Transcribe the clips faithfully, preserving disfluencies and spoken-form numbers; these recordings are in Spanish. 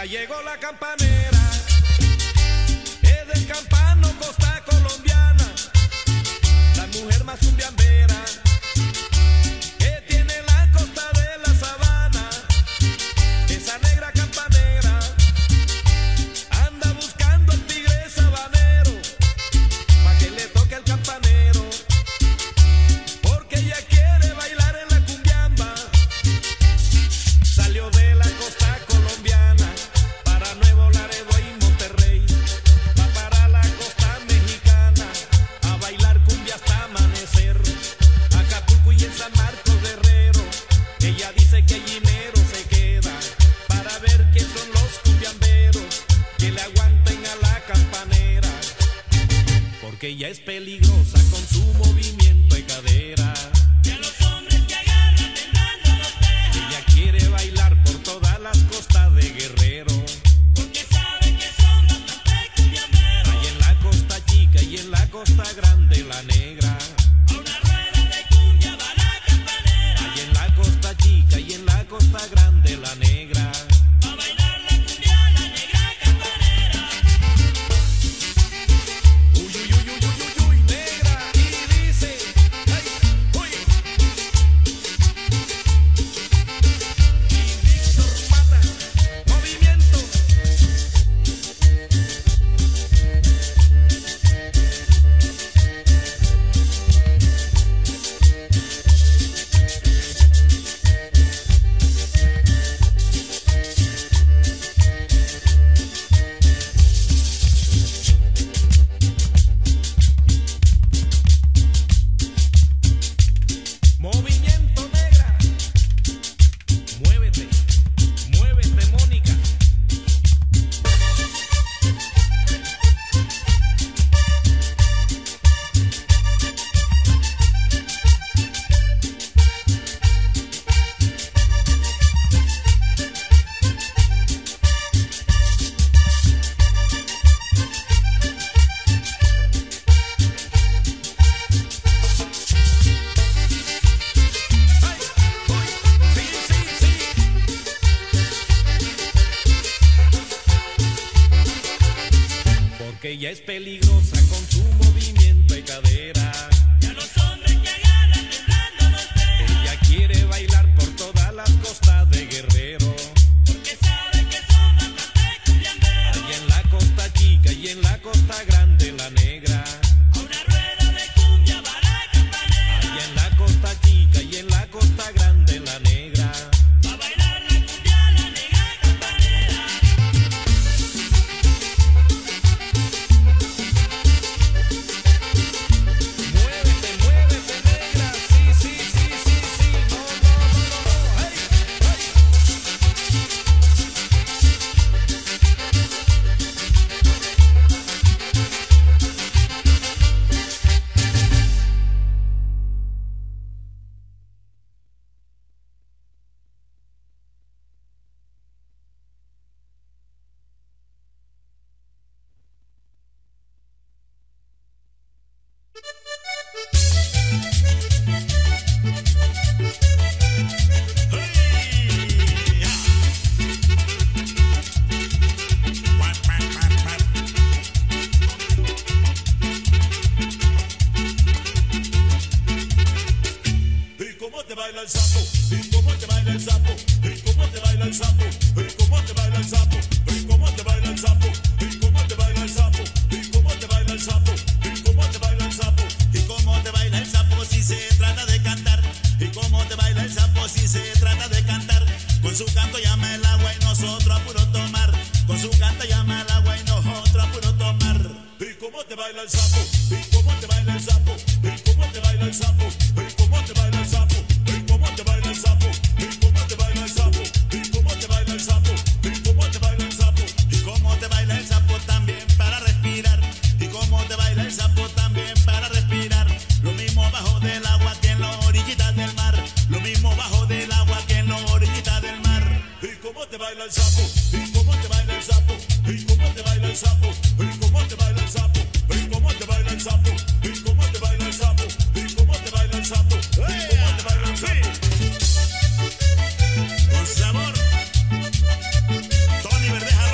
llegó la campanera, es del campano costa colombiana, la mujer más cumbiambera que tiene la costa de la sabana. Esa negra campanera anda buscando al tigre sabanero pa' que le toque al campanero, porque ella quiere bailar en la cumbiamba. Salió de la costa colombiana para Nuevo Laredo y Monterrey, va para la costa mexicana a bailar cumbia hasta amanecer. Acapulco y en San Marcos de Herrero, ella dice que allí mero se queda para ver quién son los cumbiamberos que le aguanten a la campanera, porque ella es peligrosa con su movimiento de cadera. Y a los hombres que agarran temblando los deja. Ella quiere bailar por todas las costas de Guerrero, Porque sabe que son bastante cumbiamberos. hay en la costa chica y en la costa grande la negra. A una rueda de cumbia va la campanera. Hay en la costa chica y en la costa grande la negra. Va a bailar la cumbia la negra campanera. Uy, uy, uy, uy, uy, uy, negra. Y dice, ay, uy. Y Víctor Mata, movimiento. Movimiento, negra. Muévete, muévete, Mónica. Ay, uy, sí, sí, sí. Porque ella es peligrosa con su movimiento de cadera. Y a los hombres que agarran temblando los deja. Ella quiere bailar por todas las costas de Guerrero, Porque sabe que son bastante cumbiamberos. hay en la costa chica y en la costa grande la negra. A una rueda de cumbia va la campanera. Hay en la costa chica y en la costa grande la negra. Va a bailar la cumbia la negra campanera. Muévete, muévete, negra. Sí, sí, sí, sí, sí. No, no, no, no, no. Hey, hey. ¿Y cómo te baila el sapo? ¿Y cómo te baila el sapo? ¿Y cómo te baila el sapo? ¿Y cómo te baila el sapo? ¿Y cómo te baila el sapo? ¿Y cómo te baila el sapo? ¿Y cómo te baila el sapo? ¿Y cómo te baila el sapo? ¿Y cómo te baila el sapo si se trata de cantar? ¿Y cómo te baila el sapo si se trata de cantar? Con su canto llama el agua y nosotros a puro tomar. Con su canto llama el agua y nosotros a puro tomar. ¿Y cómo te baila el sapo? ¿Y cómo te baila el sapo? ¿Y cómo te baila el sapo? ¿Y cómo te baila el sapo? ¿Y cómo te baila el sapo? ¿Y cómo te baila el sapo? ¿Y cómo te baila el sapo? ¿Y cómo te baila el sapo? ¿Y cómo te baila el sapo también para respirar? ¿Y cómo te baila el sapo también para respirar? Lo mismo bajo del agua que en la orillita del mar. Lo mismo bajo del agua que en la orillita del mar. ¿Y cómo te baila el sapo? ¿Y cómo te baila el sapo? ¿Y cómo te baila el sapo? ¿Y cómo te baila el sapo? ¿Y cómo te baila el sapo? ¿Y cómo te baila el sapo? ¿Y cómo te baila el sapo? ¿Y cómo te baila el sapo? Con sabor, Tony Verdeja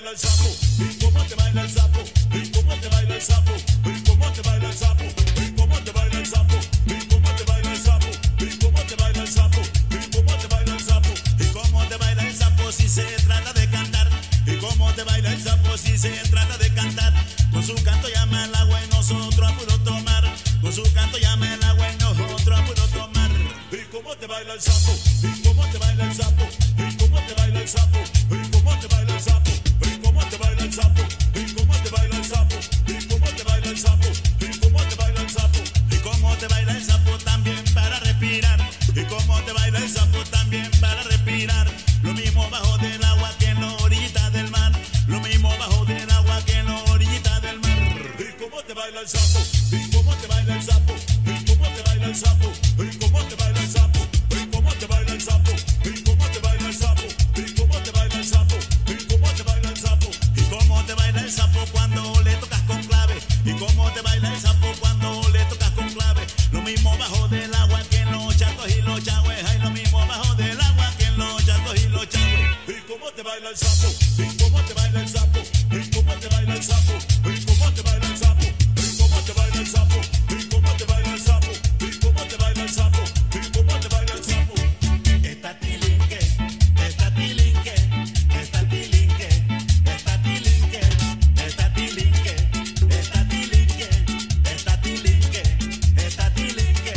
baila el sapo? ¿Y cómo te baila el sapo? ¿Y cómo te baila el sapo? ¿Y cómo te baila el sapo? ¿Y cómo te baila el sapo? ¿Y cómo te baila el sapo? ¿Y cómo te baila el sapo? ¿Y cómo te baila el sapo? ¿Y cómo te baila el sapo si se trata de cantar? ¿Y cómo te baila el sapo si se trata de cantar? Con su canto llama el agua y nosotros a puro tomar. Con su canto llama el agua y nosotros a puro tomar. ¿Y cómo te baila el sapo? ¿Y cómo te baila el sapo? ¿Y cómo te baila el sapo? ¿Y cómo te baila el sapo? ¿Y cómo te baila el sapo? ¿Y cómo te baila el sapo? ¿Y cómo te baila el sapo? ¿Y cómo te baila el sapo? ¿Y cómo te baila el sapo también para respirar? ¿Y cómo te baila el sapo también para respirar? Lo mismo bajo del agua que en la orillita del mar. Lo mismo bajo del agua que en la orillita del mar. ¿Y cómo te baila el sapo? ¿Y cómo te baila el sapo? ¿Y cómo te baila el sapo? ¿Y cómo te baila el sapo? ¿Y cómo te baila el sapo? ¿Y cómo te baila el sapo? ¿Y cómo te baila el sapo? ¿Y cómo te baila el sapo? ¿Y cómo te baila el sapo cuando le tocas con clave? ¿Y cómo te baila el sapo cuando le tocas con clave? Lo mismo bajo del agua que en los chacos y los chagües. Ay, lo mismo bajo del agua que en los chacos y los chagües. ¿Y cómo te baila el sapo? ¿Y cómo te baila el sapo? ¿Y cómo te baila el sapo? ¿Y cómo te baila el sapo? ¿Y cómo te baila el sapo? ¿Y cómo te baila el sapo? ¿Y cómo te baila el sapo? ¿Y cómo te baila el sapo? Esta tilinque, esta tilinque, esta tilinque, esta tilinque, esta tilinque, esta tilinque, esta tilinque, esta tilinque.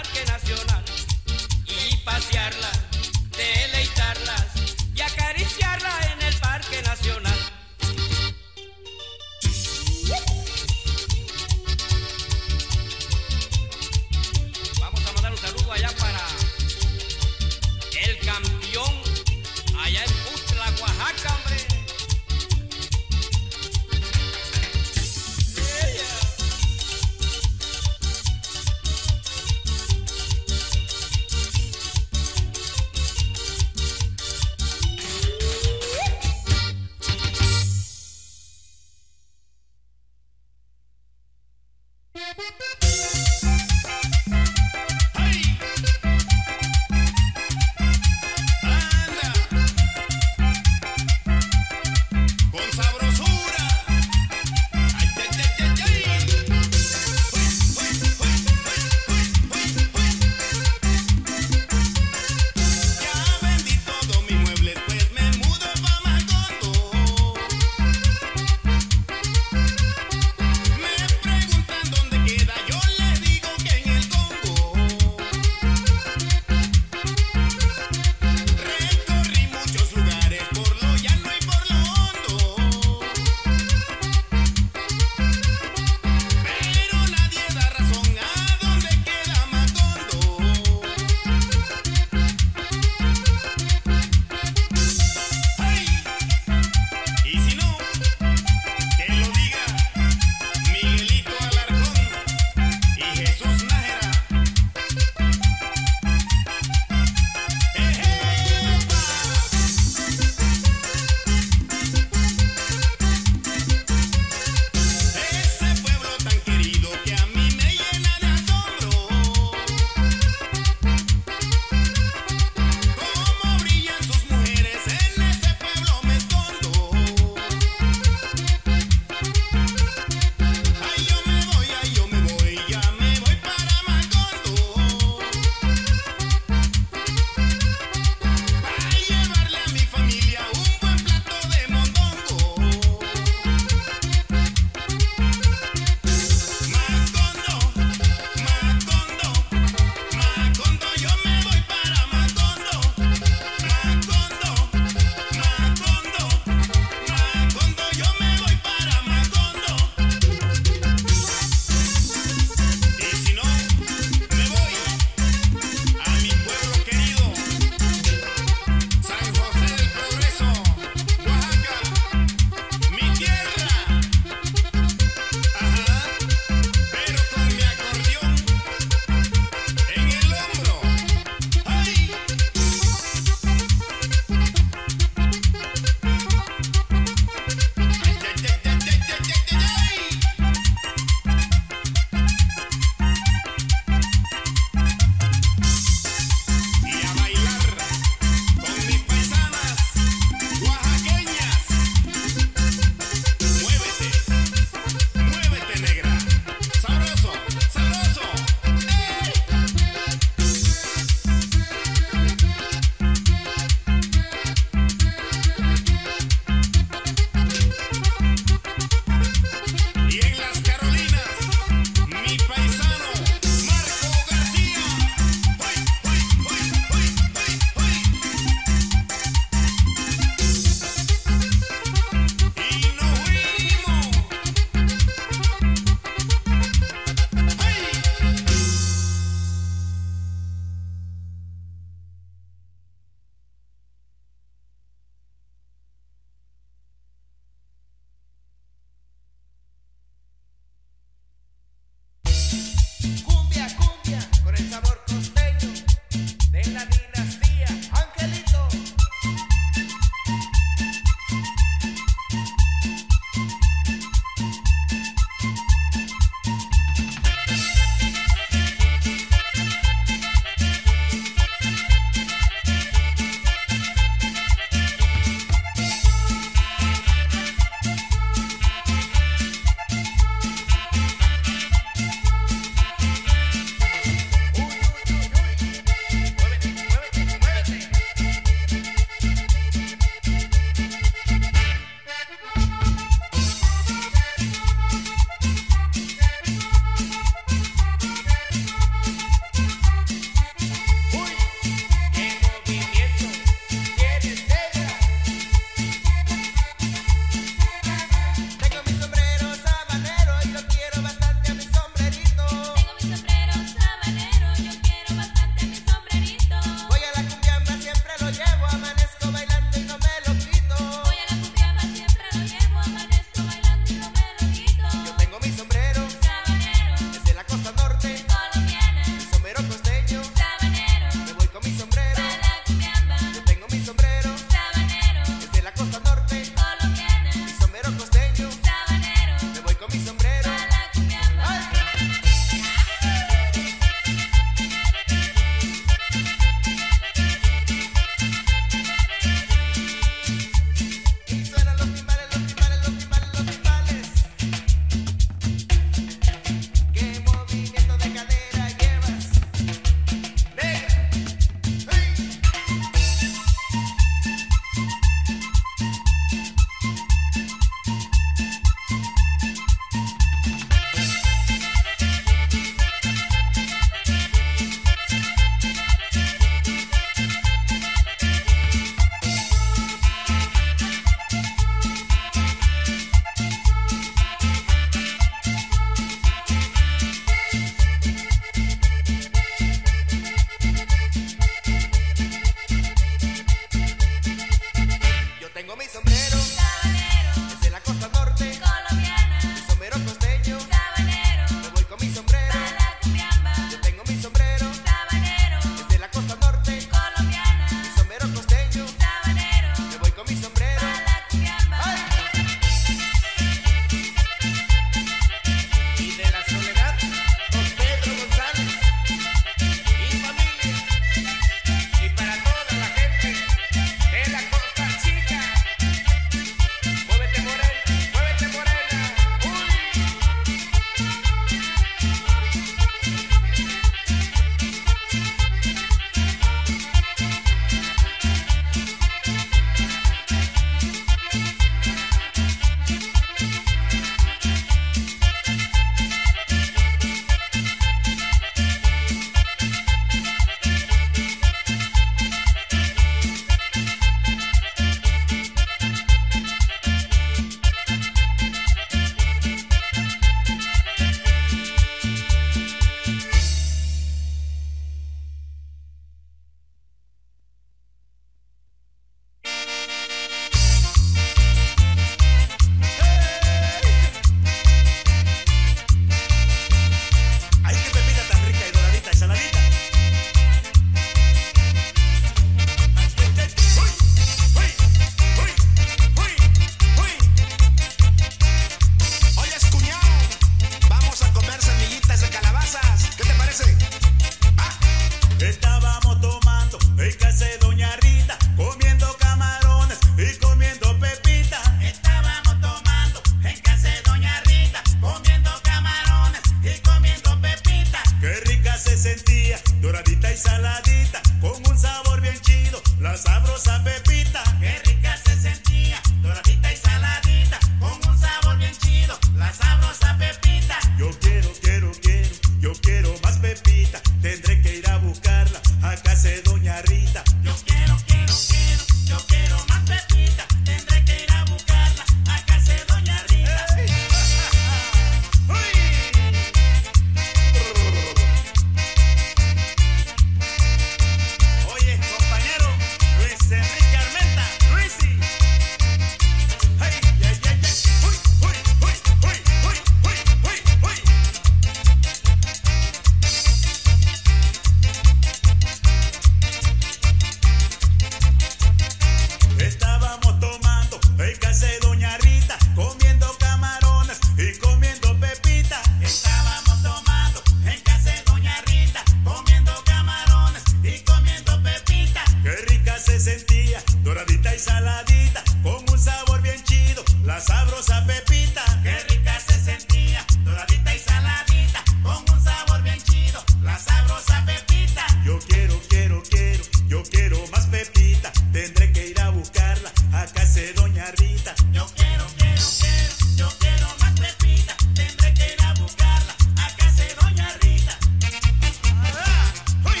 sabrosa pepita, qué rica se sentía, doradita y saladita, con un sabor bien chido, la sabrosa pepita. Yo quiero, quiero, quiero, yo quiero más pepita, tendré que ir a buscarla a casa de doña Rita. Yo quiero, quiero, quiero, yo quiero más pepita, tendré que ir a buscarla a casa de doña Rita. ¡Ah! ¡Uy!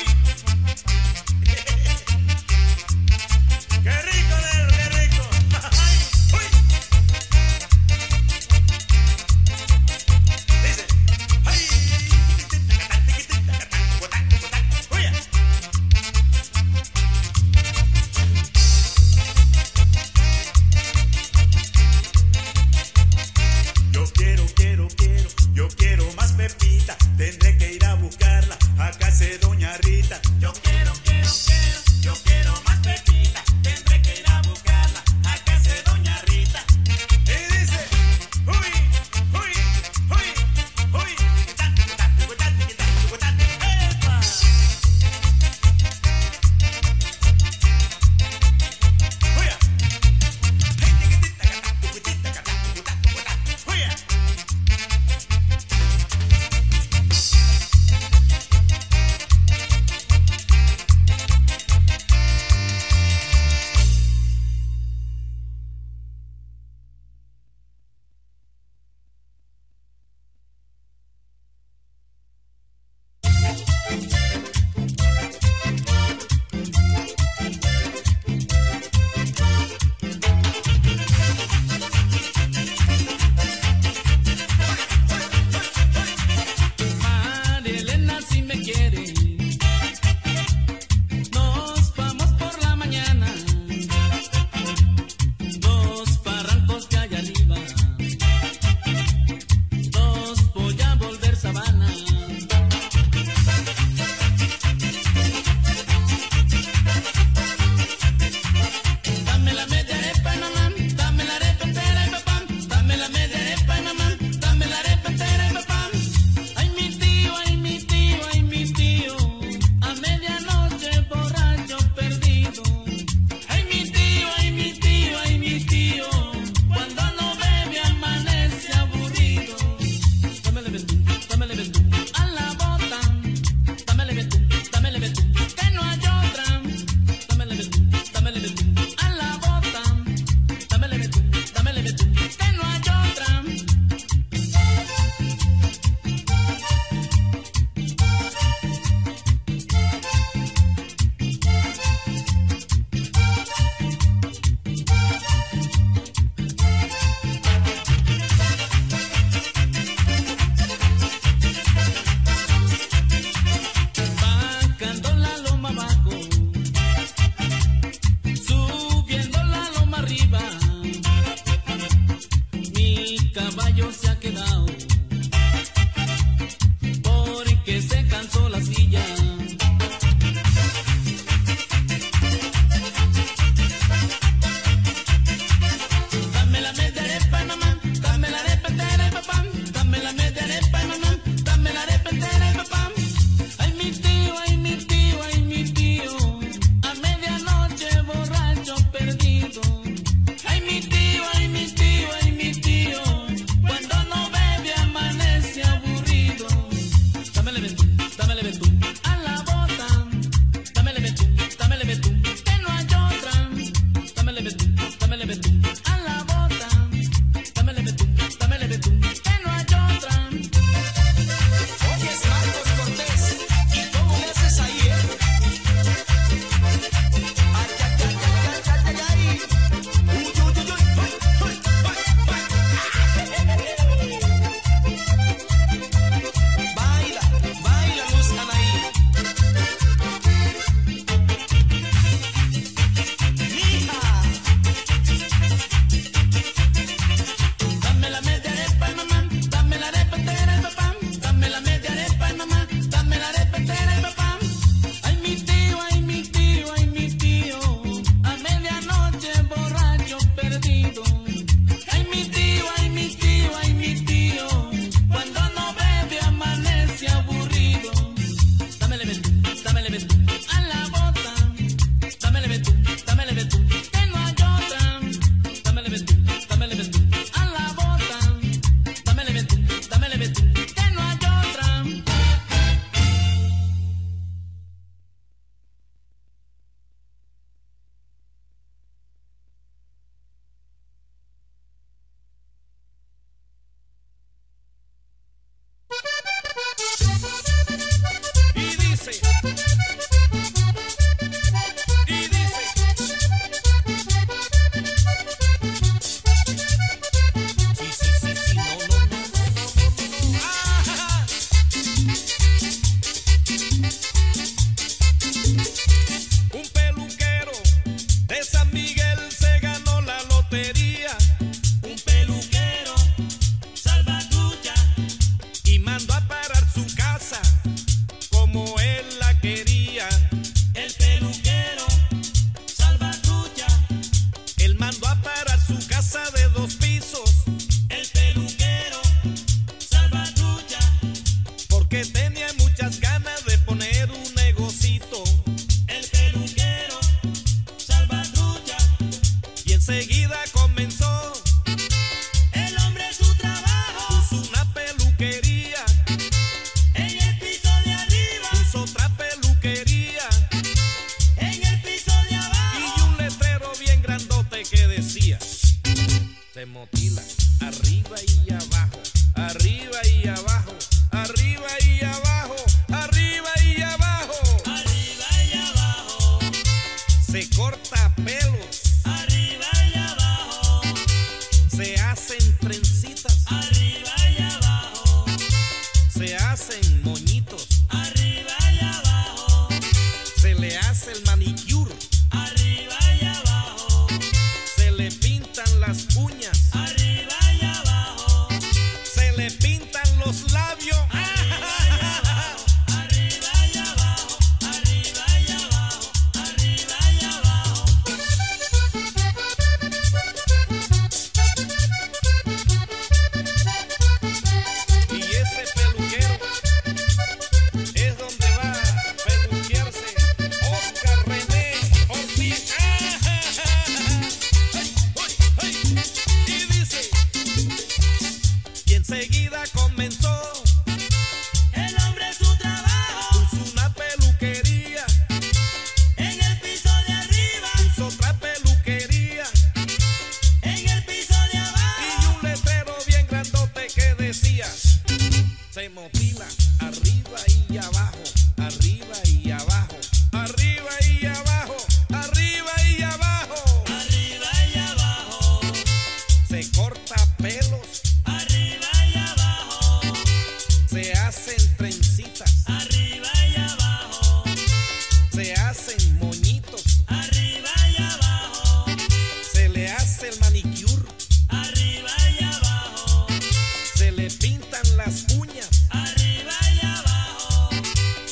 ¡Qué rico, negro, qué rico! ¡Ay! ¡Uy! Dice, ¡ay! ¡Uy! Yo quiero, quiero, quiero, yo quiero más pepita, tendré que ir a buscarla a casa de doña Rita. Yo quiero, quiero, quiero, yo quiero más pepita, tendré que ir a buscarla a casa de doña Rita. Y dice, uy, uy, uy, uy, ¡epa! María Elena, si me quiere, nos vamos por la mañana, dos barrancos que hay arriba, dos voy a volver sabana. Dame la media arepa, mamá, dame la arepa entera y papá, dame la media arepa, mamá, dame la arepa entera y papá. Ay, mi tío, ay, mi tío, ay, mi tío, a medianoche borracho perdido. Ay, mi tío, ay, mi tío, ay, mi tío, cuando no bebe amanece aburrido. Dámele betún, dámele betún, a la bota, dámele betún, dámele betún, que no hay otra. Dámele betún, dámele betún, a la bota, dámele betún, dámele betún, que no hay otra. Bajando la loma abajo, subiendo la loma arriba, mi caballo se ha quedado porque se cansó la silla. Dame la media arepa, mamá, dame la arepa entera y papá, dame la media arepa, mamá, dame la arepa entera y papá. Ay, mi tío, ay, mi tío, ay, mi tío, a medianoche borracho perdido. Ay, mi tío, ay, mi tío, ay, mi tío, cuando no bebe amanece aburrido. Dámele betún, dámele betún, ella se motila arriba y abajo, arriba y abajo, arriba y abajo, arriba y abajo, arriba y abajo, se corta pelos, arriba y abajo, se hacen trencitas, arriba y abajo, se hacen moñitos, arriba y abajo, se le hace el manicure, arriba y abajo, se le pintan las uñas, arriba y abajo,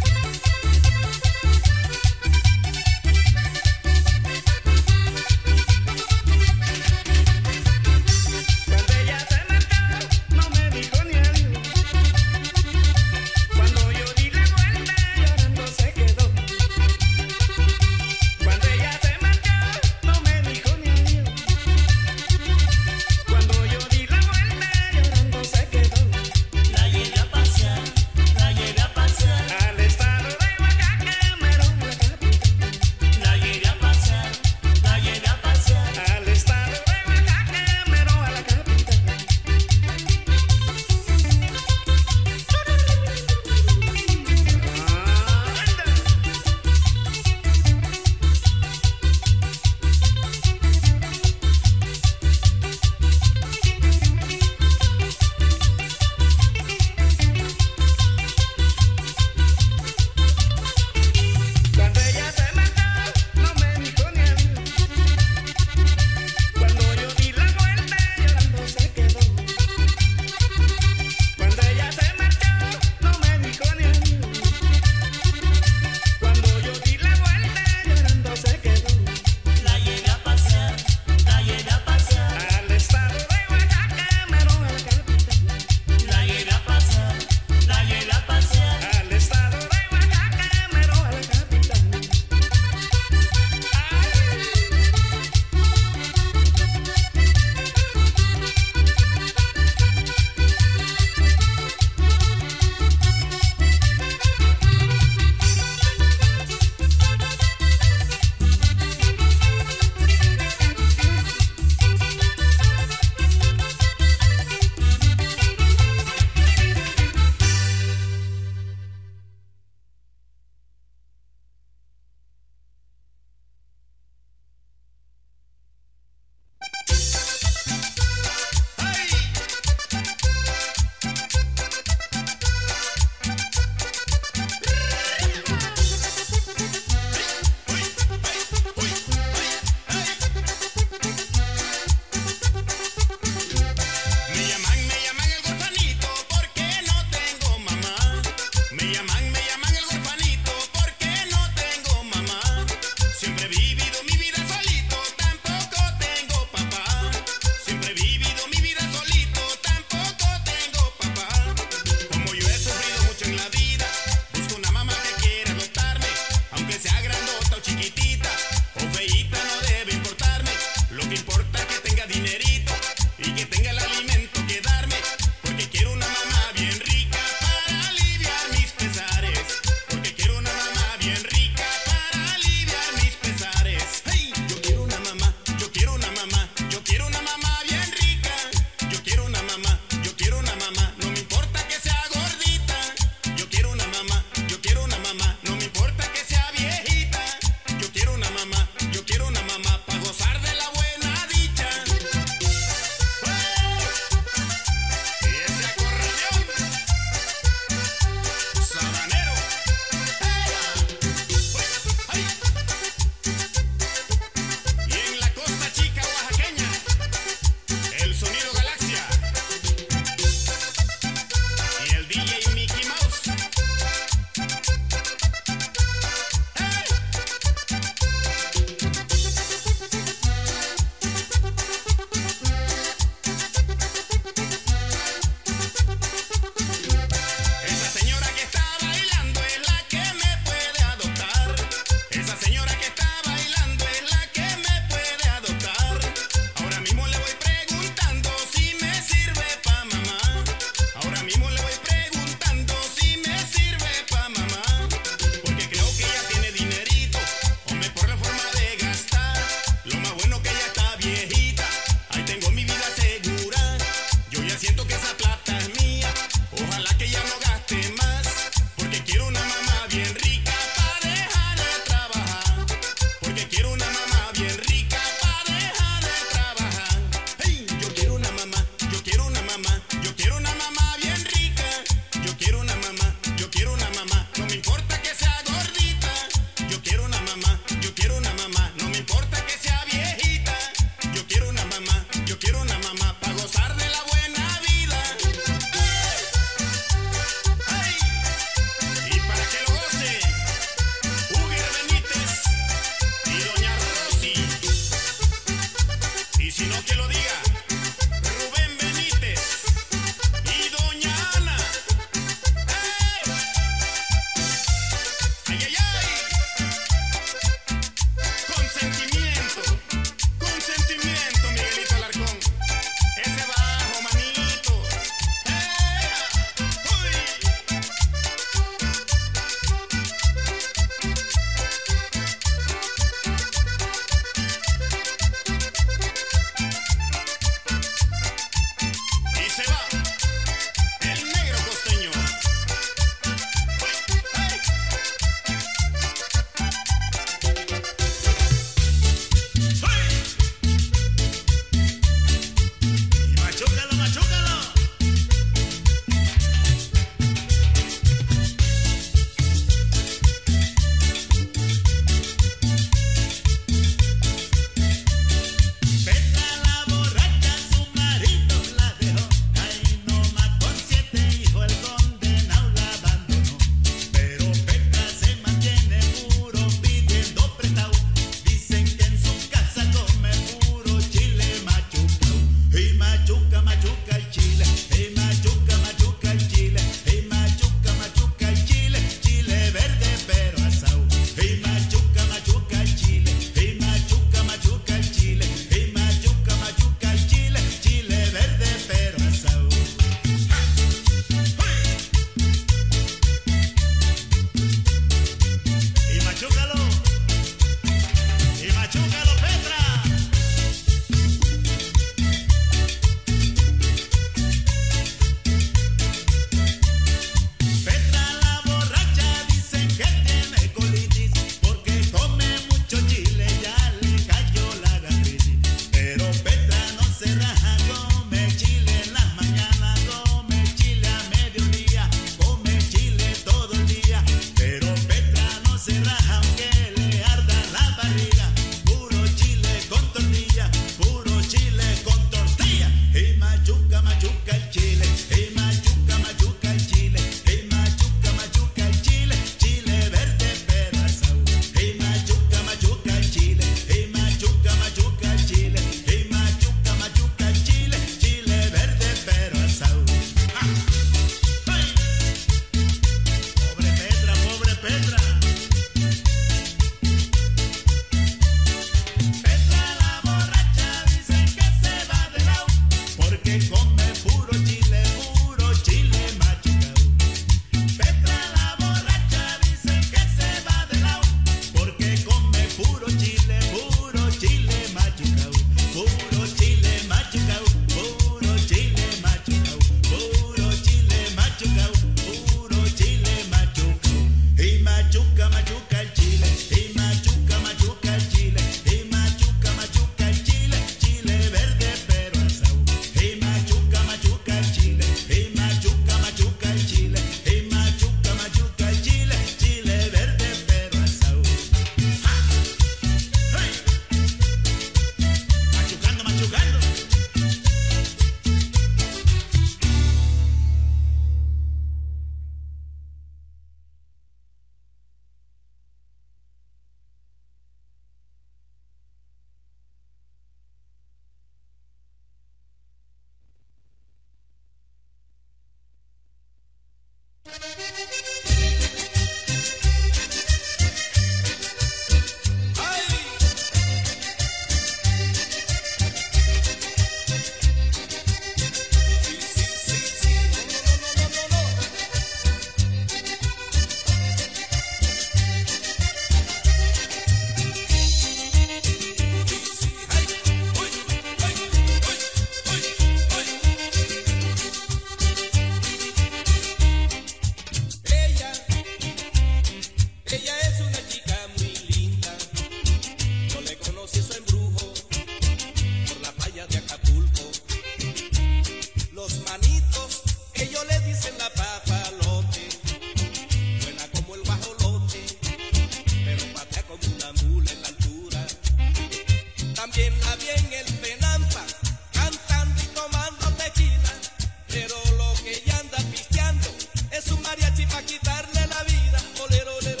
chicos, ellos le dicen la papalote, buena como el guajolote, pero patea como una mula en la altura. También la vi en el Penampa, cantando y tomando tequila, pero lo que ella anda pisteando es un mariachi pa' quitarle la vida. Olero, olero,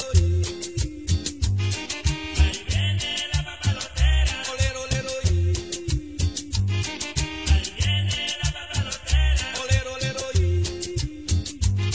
Ahí viene la papalotera, olero, olero, ahí viene la papalotera, olero, olero,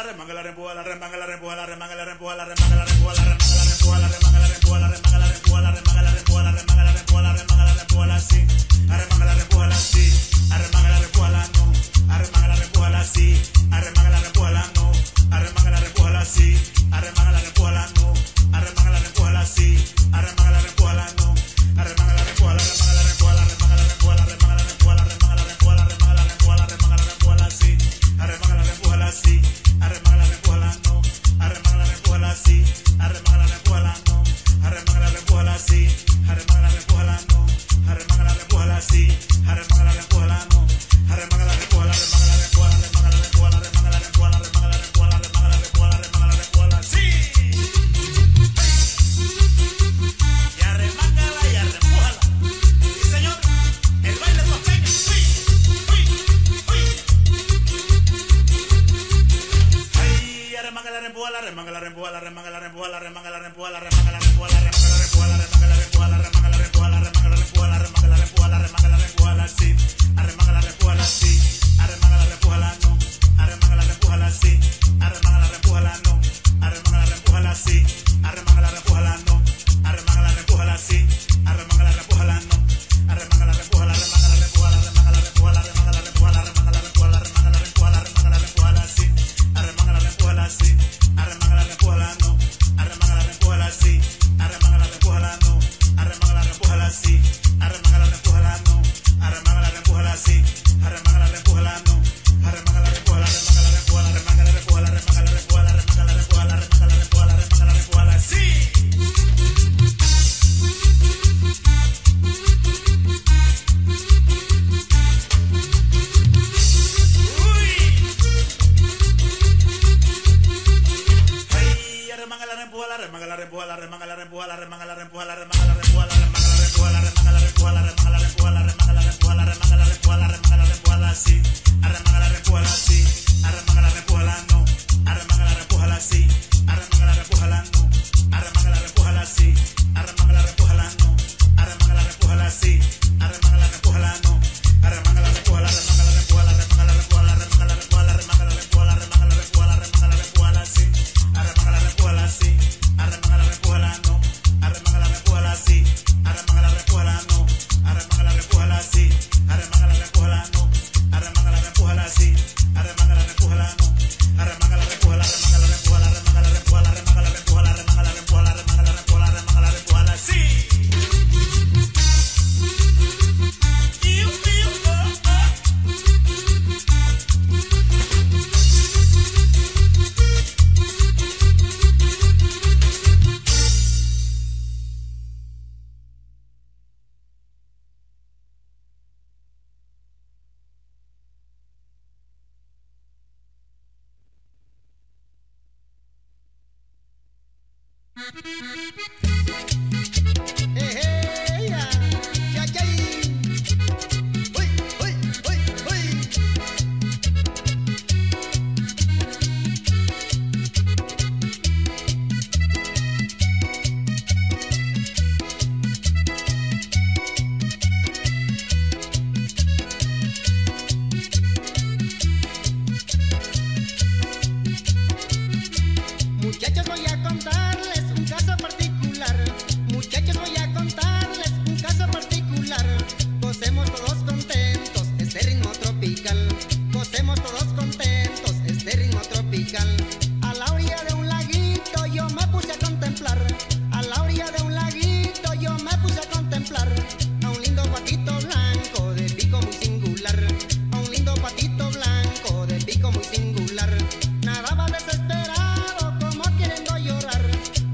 remanga la rempuja la remanga la rempuja la remanga la rempuja la remanga la rempuja la remanga la rempuja la remanga la rempuja la remanga la rempuja la remanga la rempuja la remanga la rempuja la remanga la rempuja la sí arremanga la rempuja la sí arremanga la rempuja la no arremanga la rempuja la sí arremanga la rempuja la no arremanga la rempuja la sí arremanga la rempuja la no arremanga la rempuja la sí arremanga la rempuja la no arremanga la rempuja la remanga la rempuja la remanga la rempuja la remanga la rempuja la remanga la rempuja la remanga la rempuja la remanga la rempuja la sí arremanga la rempuja la sí arremanga la rempuja la no arremanga la rempuja la sí arremanga la rempuja la no arremanga la rempuja la sí arremanga la rempuja la no arremanga la rempuja la sí arremanga la rempuja la no arremanga la rempuja la remanga la rempuja la remanga la rempuja la remanga la rempuja la remanga la rempuja la remanga la rempuja la remanga la rempuja la sí y arremángala y arrempújala sí señor el baile costeño uy uy uy ay arremángala arrempújala arremángala arrempújala arremángala arrempújala arremángala arrempújala arremángala arrempújala arremángala arrempújala arremángala arrempújala arremángala arrempújala arremángala arrempújala arremángala arrempújala sí arremángala arrempújala sí arremángala arrempújala no arremángala arrempújala sí arremángala arrempújala no arremángala arrempújala sí arremángala arrempújala no arremángala arrempújala sí arremángala arrempújala no arremángala arrempújala arremángala arrempújala arremángala arrempújala arremángala arrempújala arremángala arrempújala arremángala arrempújala arremángala arrempújala sí arremángala arrempújala sí arremángala arrempújala no arremángala arrempújala sí arremángala arrempújala no arremángala arrempújala sí arremángala arrempújala no arremángala arrempújala sí arremángala arrempújala no arremángala arrempújala arremángala arrempújala arremángala arrempújala arremángala arrempújala arremángala arrempújala arremángala arrempújala arremángala arrempújala sí arremángala arrempújala arremángala arrempújala arremángala arrempújala arremángala arrempújala arremángala arrempújala arremángala arrempújala arremángala arrempújala arremángala arrempújala arremángala arrempújala arremángala arrempújala arremángala arrempújala sí arremángala arrempújala sí arremángala arrempújala no arremángala arrempújala sí arremángala arrempújala no arremángala arrempújala sí arremángala arrempújala no arremángala arrempújala sí arremángala arrempújala no arremángala arrempújala arremángala arrempújala arremángala arrempújala arremángala arrempújala arremángala arrempújala arremángala arrempújala arremángala arrempújala sí arremángala arrempújala sí arremángala arrempújala no arremángala arrempújala sí arremángala arrempújala no arremángala arrempújala sí arremángala arrempújala no arremángala arrempújala sí arremángala arrempújala no arremángala arrempújala arremángala arrempújala arremángala arrempújala arremángala arrempújala arremángala arrempújala arremángala arrempújala arremángala arrempújala sí Iu, iu, oh, oh. Muchachos, voy a contarles un caso particular. Muchachos, voy a contarles un caso particular. Gocemos todos contentos este ritmo tropical. Gocemos todos contentos este ritmo tropical. A la orilla de un laguito yo me puse a contemplar. A la orilla de un laguito yo me puse a contemplar a un lindo patito blanco de pico muy singular. A un lindo patito blanco de pico muy singular. Nadaba desesperado como queriendo llorar.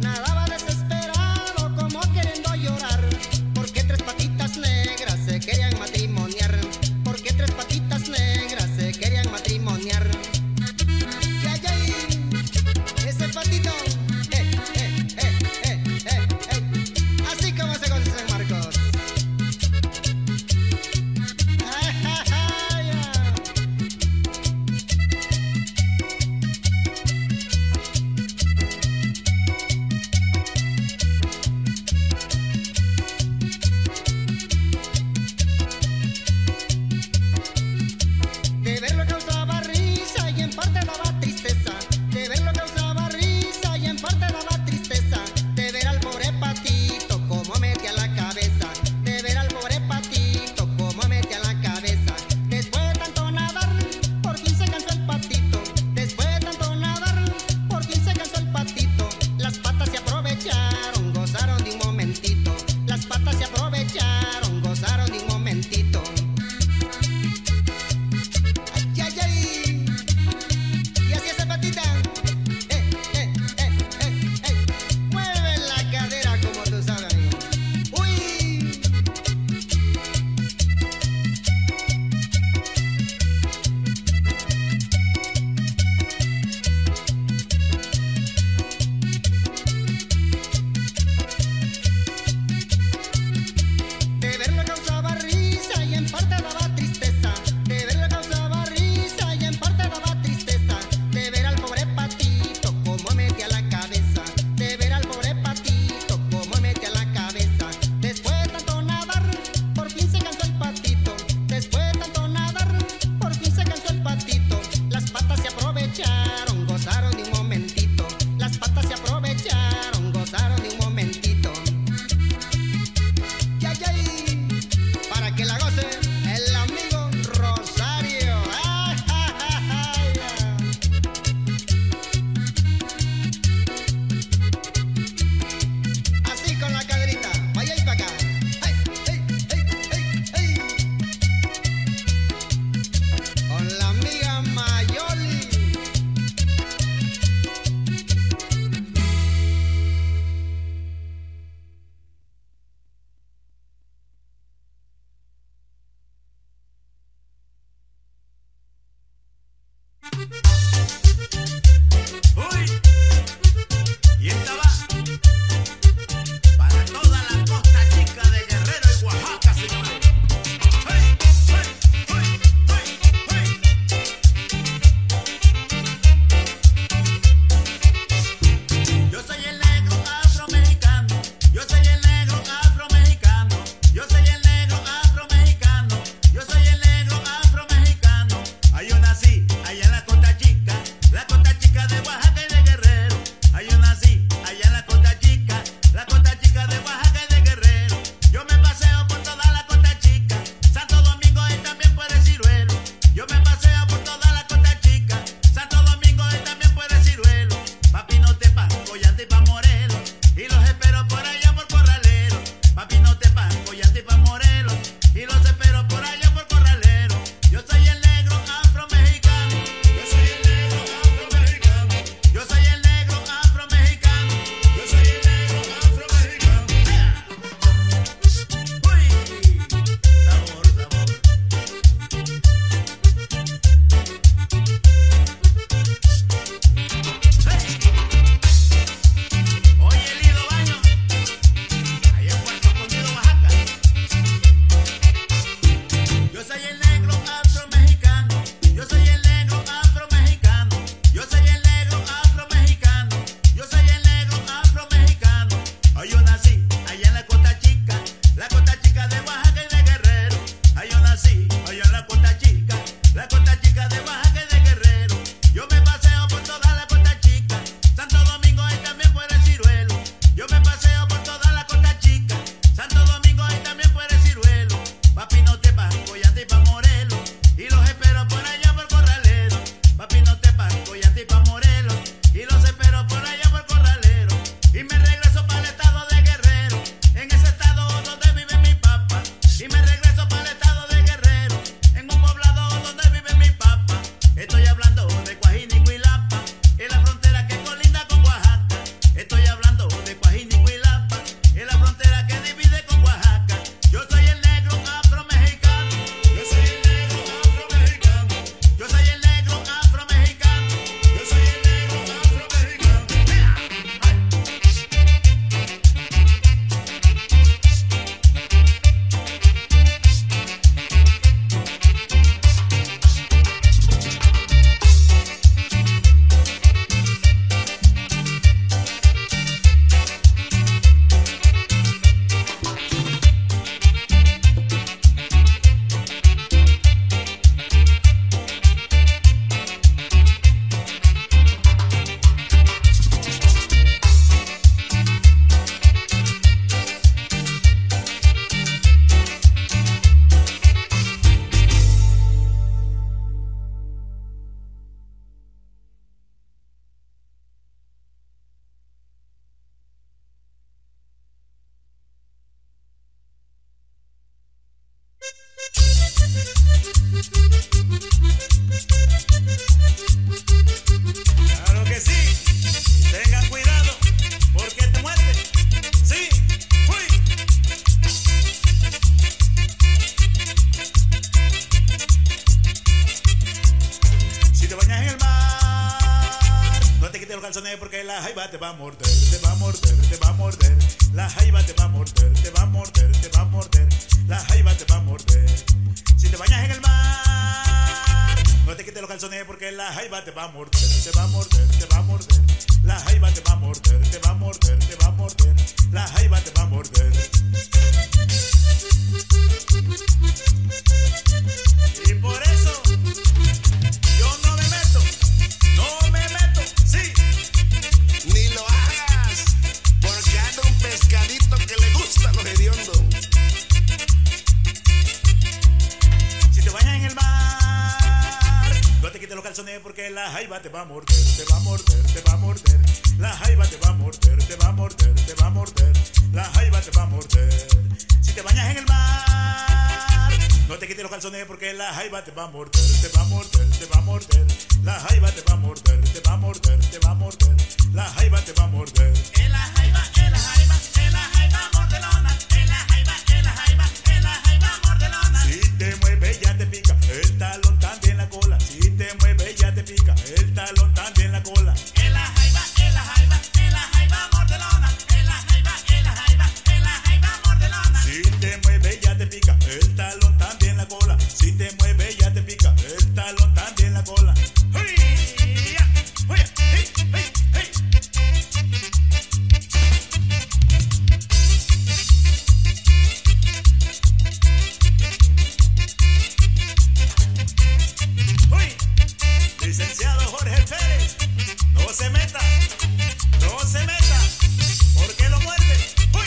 Claro que sí, tengan cuidado, porque te muerde. Sí, uy. Si te bañas en el mar, no te quites los calzones porque la jaiba te va a morder, te va a morder, te va a morder. La jaiba te va a morder, te va a morder, te va a morder. La jaiba te va a morder. Si te bañas en el mar, no te quites los calzones porque la jaiba te va a morder, te va a morder, te va a morder. La jaiba te va a morder, te va a morder, te va a morder. La jaiba te va a morder. Y por eso yo no me meto, no me meto, sí. Ni lo hagas, porque anda un pescadito que le gusta lo hediondo. Si te bañas en el mar, no te quites los calzones porque la jaiba te va a morder, te va a morder, te va a morder. La jaiba te va a morder, te va a morder, te va a morder. La jaiba te va a morder. Si te bañas en el mar, no te quites los calzones porque la jaiba te va a morder, te va a morder, te va a morder. La jaiba te va a morder, te va a morder, te va a morder. La jaiba te va a morder. En la jaiba, en la jaiba, en la jaiba mordelona. En la jaiba, en la jaiba, en la jaiba mordelona. Si te mueves ya te pica el talón, también la cola. Si te mueves ya te pica el talón, también la cola. En la jaiba, en la jaiba, en la jaiba mordelona. En la jaiba, en la jaiba, en la jaiba mordelona. Si te mueves ya te pica el talón, también la cola. Si te mueves ya te pica el talón, también la cola. ¡Uy! ¡Ya! ¡Uy! ¡Hey! ¡Hey! ¡Hey! ¡Uy! Licenciado Jorge Pérez, no se meta, no se meta, porque lo muerde. ¡Uy!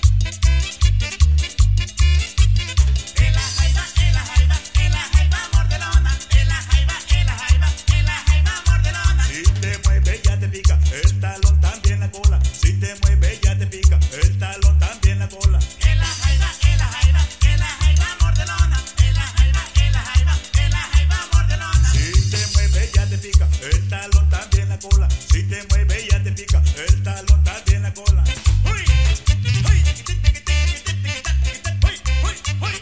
En la jaiba, en la jaiba, en la jaiba mordelona. En la jaiba, en la jaiba, en la jaiba mordelona. Si te mueves ya te pica el talón, también la cola. Si te mueves ya te pica el talón, también la cola. En la jaiba, en la jaiba, en la jaiba mordelona. En la jaiba, en la jaiba, en la jaiba mordelona. Si te mueves ya te pica el talón, también la cola. Si te mueves ya te pica el talón, también la cola. ¡Uy! ¡Uy! ¡Uy! ¡Uy! ¡Uy!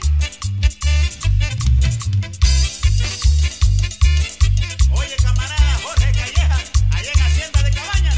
Oye, camarada Jorge Calleja, allá en Hacienda de Cabañas.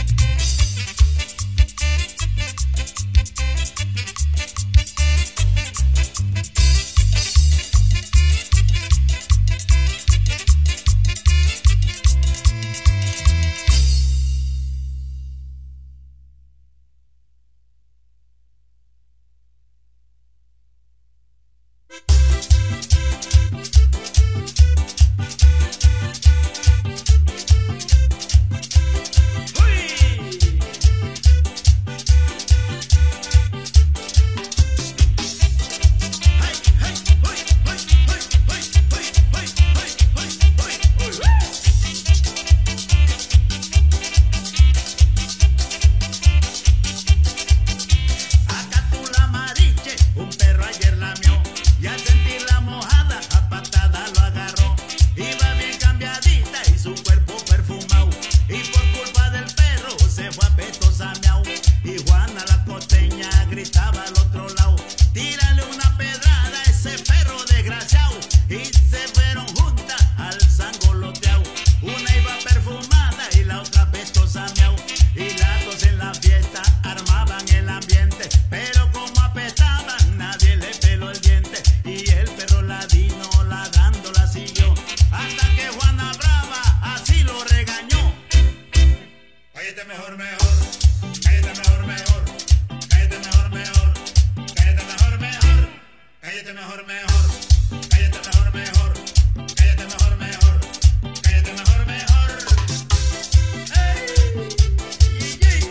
Acá tú la mariche, un perro ayer lamió y al sentirla mojada a patada lo agarró. Iba bien cambiadita y su cuerpo perfumado y por culpa del perro se fue apetosa miau. Y Juana la costeña gritaba al otro lado: tírale una pedrada a ese perro desgraciado. Y se fueron juntas al sangoloteao. Una iba perfumada y la otra apestosa miau. Y las dos en la fiesta armaban el ambiente, pero como apestaban nadie le peló el diente. Y el perro ladino ladrando la siguió hasta que Juana Brava así lo regañó. Cállate mejor, mejor, cállate mejor, mejor, cállate mejor, mejor, cállate mejor, mejor, cállate mejor, mejor, cállate mejor, mejor, cállate mejor, mejor, cállate mejor, mejor. ¡Ey! ¡Yi!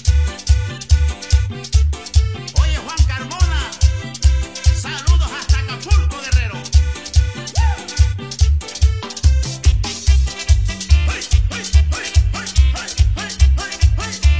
Oye, Juan Carmona, saludos hasta Acapulco, Guerrero. ¡Uy! ¡Uy! ¡Uy! ¡Uy! ¡Uy! ¡Uy! ¡Uy! ¡Uy!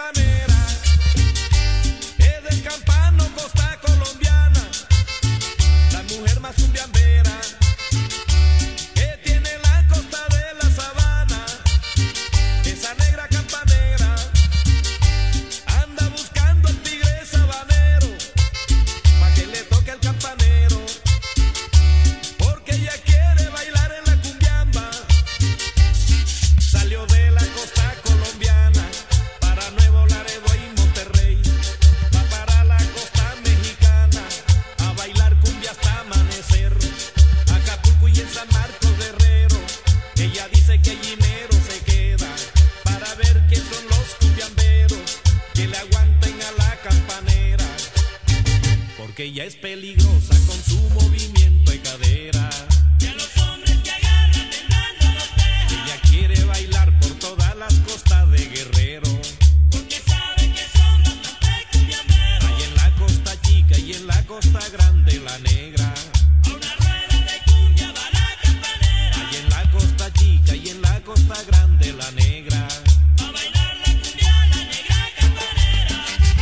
campanera, es del campano costa colombiana, la mujer más cumbiambera que tiene la costa de la sabana. Esa negra campanera anda buscando el tigre sabanero pa' que le toque el campanero, porque ella quiere bailar en la cumbiamba. Salió de la costa colombiana para Nuevo Laredo y Monterrey, va para la costa mexicana a bailar cumbia hasta amanecer. Acapulco y en San Marcos Guerrero, ella dice que allí mero se queda para ver quién son los cumbiamberos que le aguanten a la campanera, porque ella es peligrosa con su movimiento de cadera. Y a los hombres que agarran temblando los deja, Ella quiere bailar por todas las costas de Guerrero, porque sabe que son bastante cumbiamberos. hay en la costa chica y en la costa grande la negra. A una rueda de cumbia va la campanera, Hay en la costa chica y en la costa grande la negra. va a bailar la cumbia la negra campanera.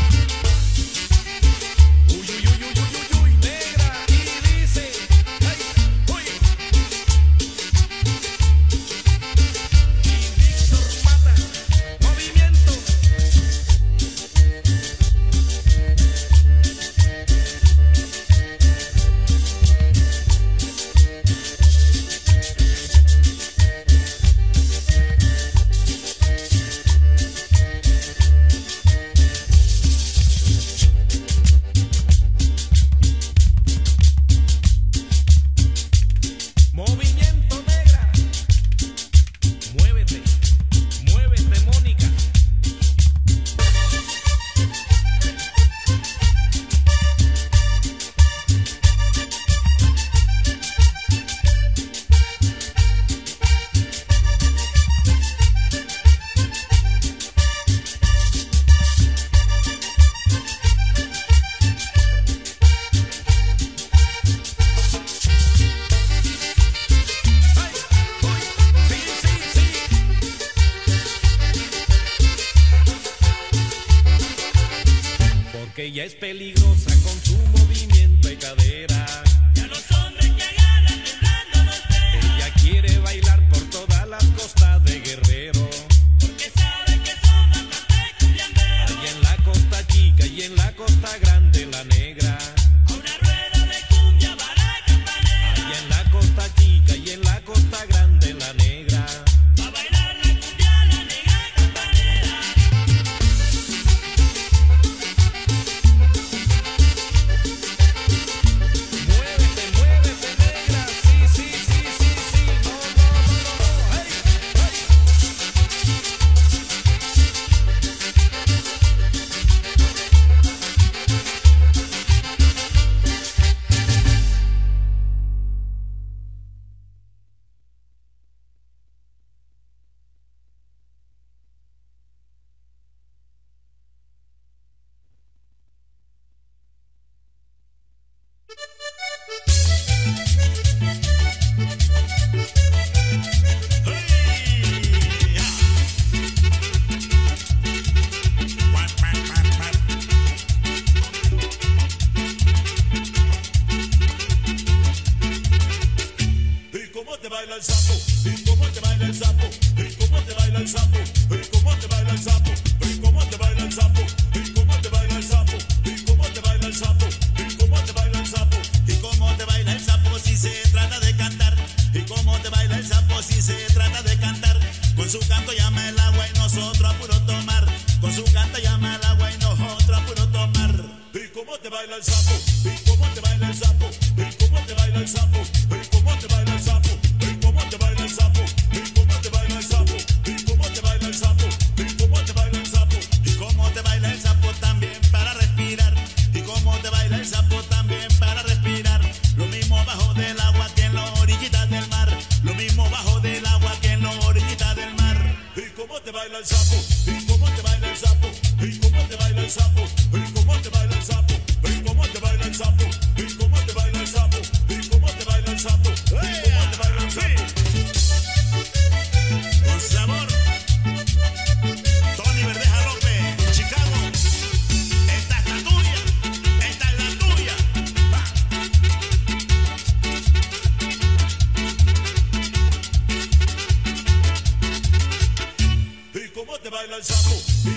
Uy, uy, uy, uy, uy, uy, negra. Y dice, ay, uy. Y Víctor Mata, movimiento. Movimiento negra. Muévete, muévete, Mónica. Ay, uy, sí, sí, sí. Porque ella es peligrosa con su movimiento de cadera. Y a los hombres que agarran temblando los deja, Ella quiere bailar por todas las costas de Guerrero, porque sabe que son bastante cumbiamberos. hay en la costa chica y en la costa grande la negra. A una rueda de cumbia va la campanera, Hay en la costa chica y en la costa grande la negra. va a bailar la cumbia la negra campanera. Muévete, muévete, negra. Sí, sí, sí, sí, sí. No, no, no, no, no. Ay, ay. ¿Y cómo te baila el sapo? ¿Y cómo te baila el sapo? ¿Y cómo te baila el sapo? ¿Y cómo te baila el sapo? ¿Y cómo te baila el sapo? ¿Y cómo te baila el sapo? ¿Y cómo te baila el sapo? ¿Y cómo te baila el sapo? ¿Y cómo te baila el sapo si se trata de cantar? ¿Y cómo te baila el sapo si se trata de cantar? Con su canto llama el agua y nosotros a puro tomar. Con su canto llama el agua y nosotros a puro tomar. ¿Y cómo te baila el sapo? ¿Y cómo te baila el sapo? ¿Y cómo te baila el sapo? ¿Y cómo te baila el sapo? ¿Y cómo te baila el sapo? ¿Y cómo te baila el sapo? ¿Y cómo te baila el sapo? ¿Y cómo te baila el sapo? ¿Y cómo te baila el sapo también para respirar? ¿Y cómo te baila el sapo también para respirar? Lo mismo bajo del agua que en la orillita del mar. Lo mismo bajo del agua que en la orillita del mar. ¿Y cómo te baila el sapo? ¿Y cómo te baila el sapo? ¿Y cómo te baila el sapo? ¿Y cómo te baila el sapo? ¿Y cómo te baila el sapo? ¿Y cómo te baila el sapo? ¿Y cómo te baila el sapo? ¿Y cómo te baila el sapo? Con sabor, Tony Verdeja López.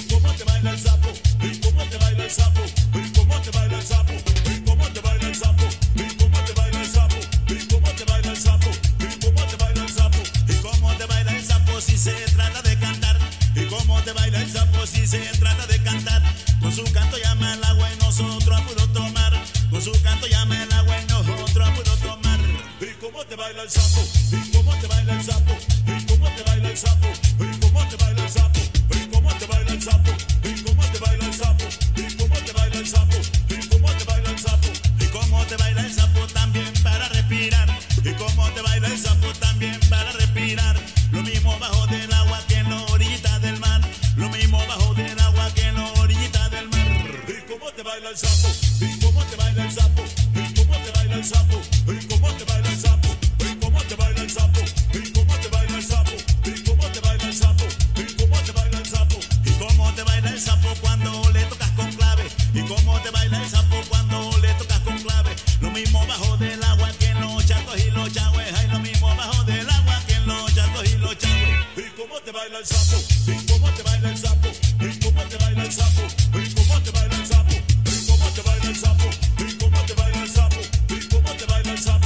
¿Y cómo te baila el sapo? ¿Y cómo te baila el sapo? ¿Y cómo te baila el sapo? ¿Y cómo te baila el sapo? ¿Y cómo te baila el sapo? ¿Y cómo te baila el sapo? ¿Y cómo te baila el sapo? ¿Y cómo te baila el sapo si se trata de cantar? ¿Y cómo te baila el sapo si se trata de cantar? Con su canto llama el agua y nosotros a puro tomar. Con su canto llama el agua y nosotros a puro tomar. ¿Y cómo te baila el sapo? ¿Y cómo te baila el sapo? ¿Y cómo te baila el sapo? ¿Y cómo te baila el sapo? ¿Y cómo te baila el sapo? ¿Y cómo te baila el sapo? ¿Y cómo te baila el sapo? ¿Y cómo te baila el sapo? ¿Y cómo te baila el sapo también para respirar? ¿Y cómo te baila el sapo también para respirar? Lo mismo bajo del agua que en la orillita del mar. Lo mismo bajo del agua que en la orillita del mar. ¿Y cómo te baila el sapo? ¿Y cómo te baila el sapo? ¿Y cómo te baila el sapo? ¿Y cómo te baila el sapo? ¿Y cómo te baila el sapo? ¿Y cómo te baila el sapo? ¿Y cómo te baila el sapo? ¿Y cómo te baila el sapo? ¿Y cómo te baila el sapo cuando le tocas con clave? ¿Y cómo te baila el sapo cuando le tocas con clave? Lo mismo bajo del agua que en los chatos y los chagües. Hay lo mismo bajo del agua que en los chatos y los chagües. ¿Y cómo te baila el sapo? ¿Y cómo te baila el sapo? ¿Y cómo te baila el sapo? ¿Y cómo te baila el sapo? ¿Y cómo te baila el sapo? ¿Y cómo te baila el sapo? ¿Y cómo te baila el sapo?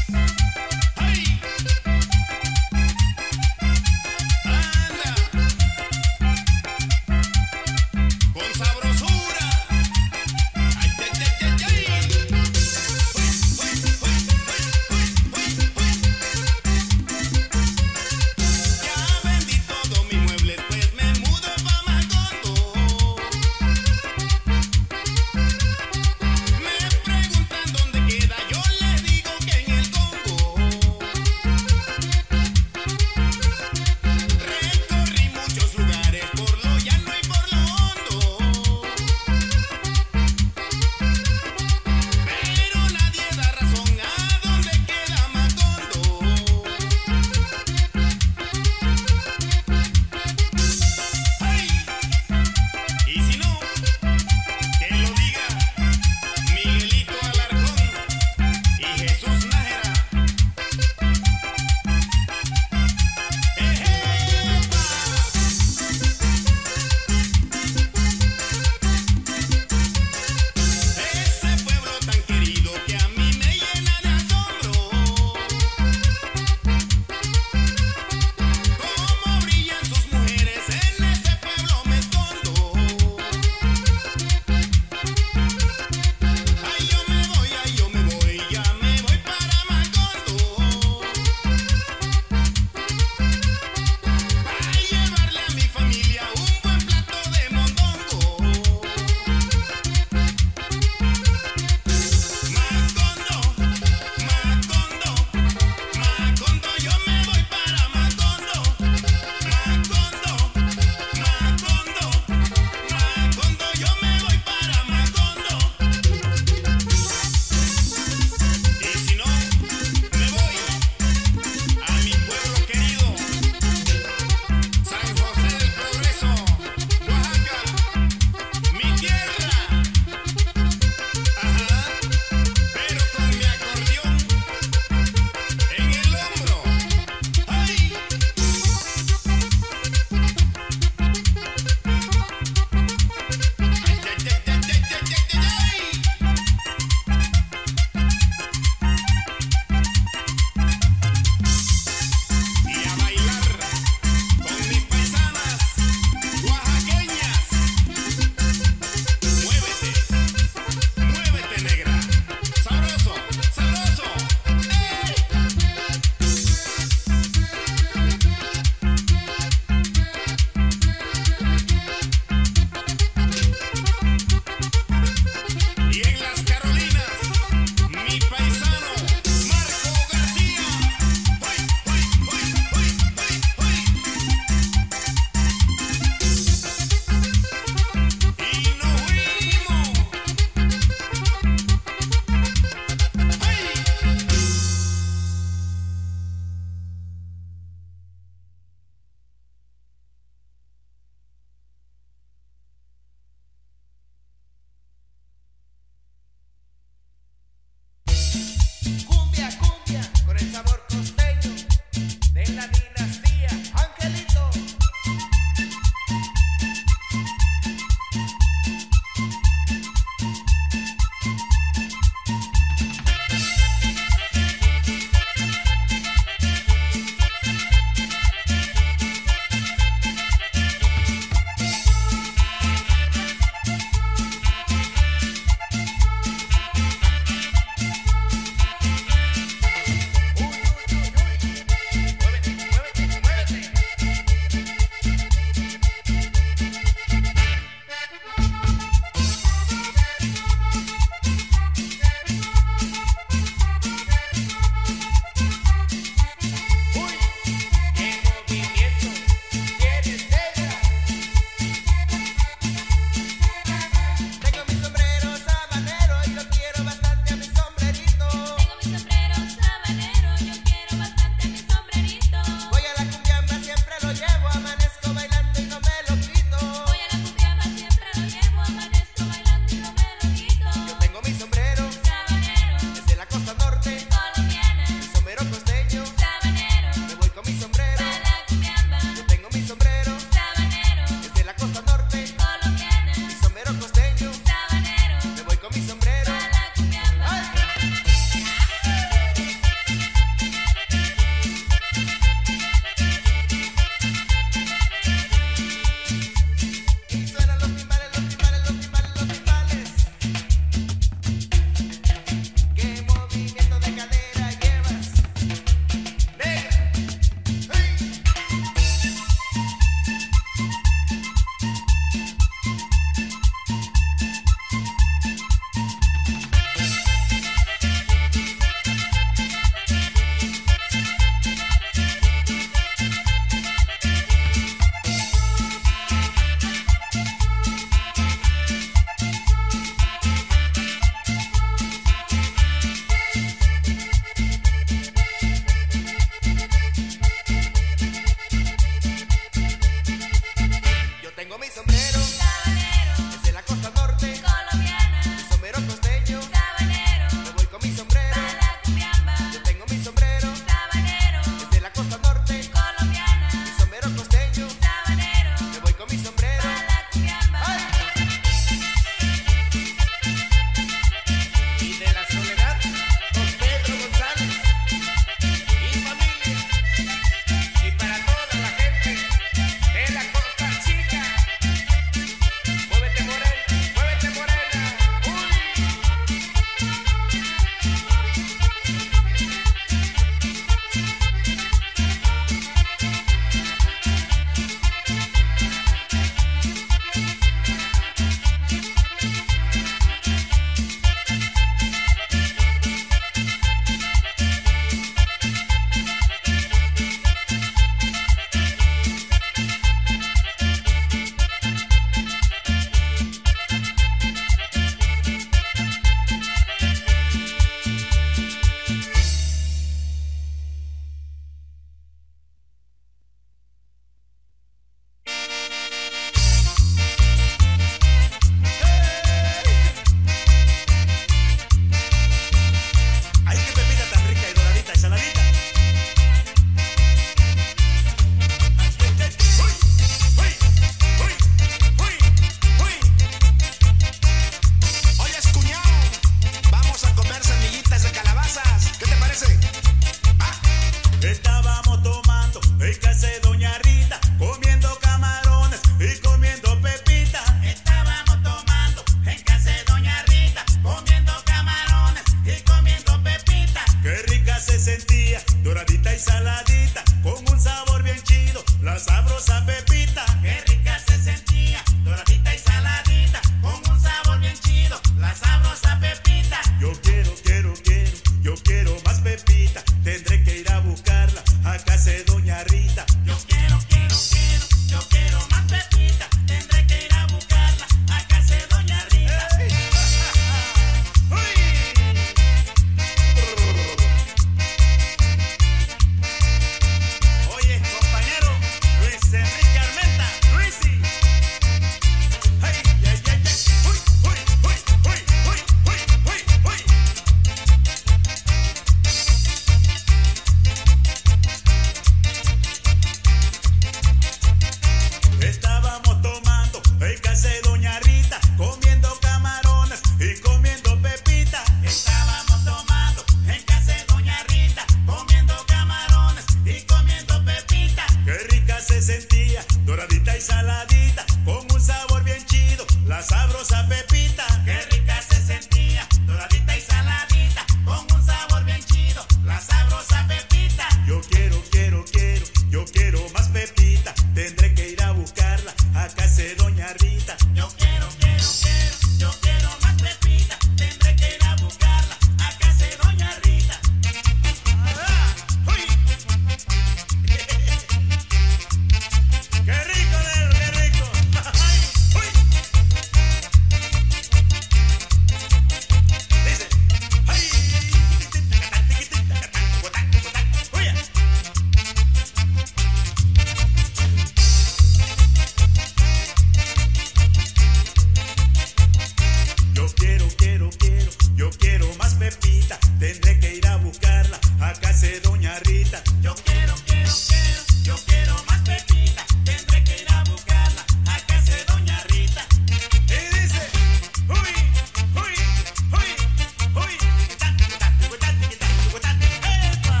acá se doña Rita. Yo quiero, quiero, quiero, yo quiero más pepita. Tendré que ir a buscarla a casa de doña Rita. Y dice, uy, uy, uy, uy, tan, tan, tan, tan, tan, epa.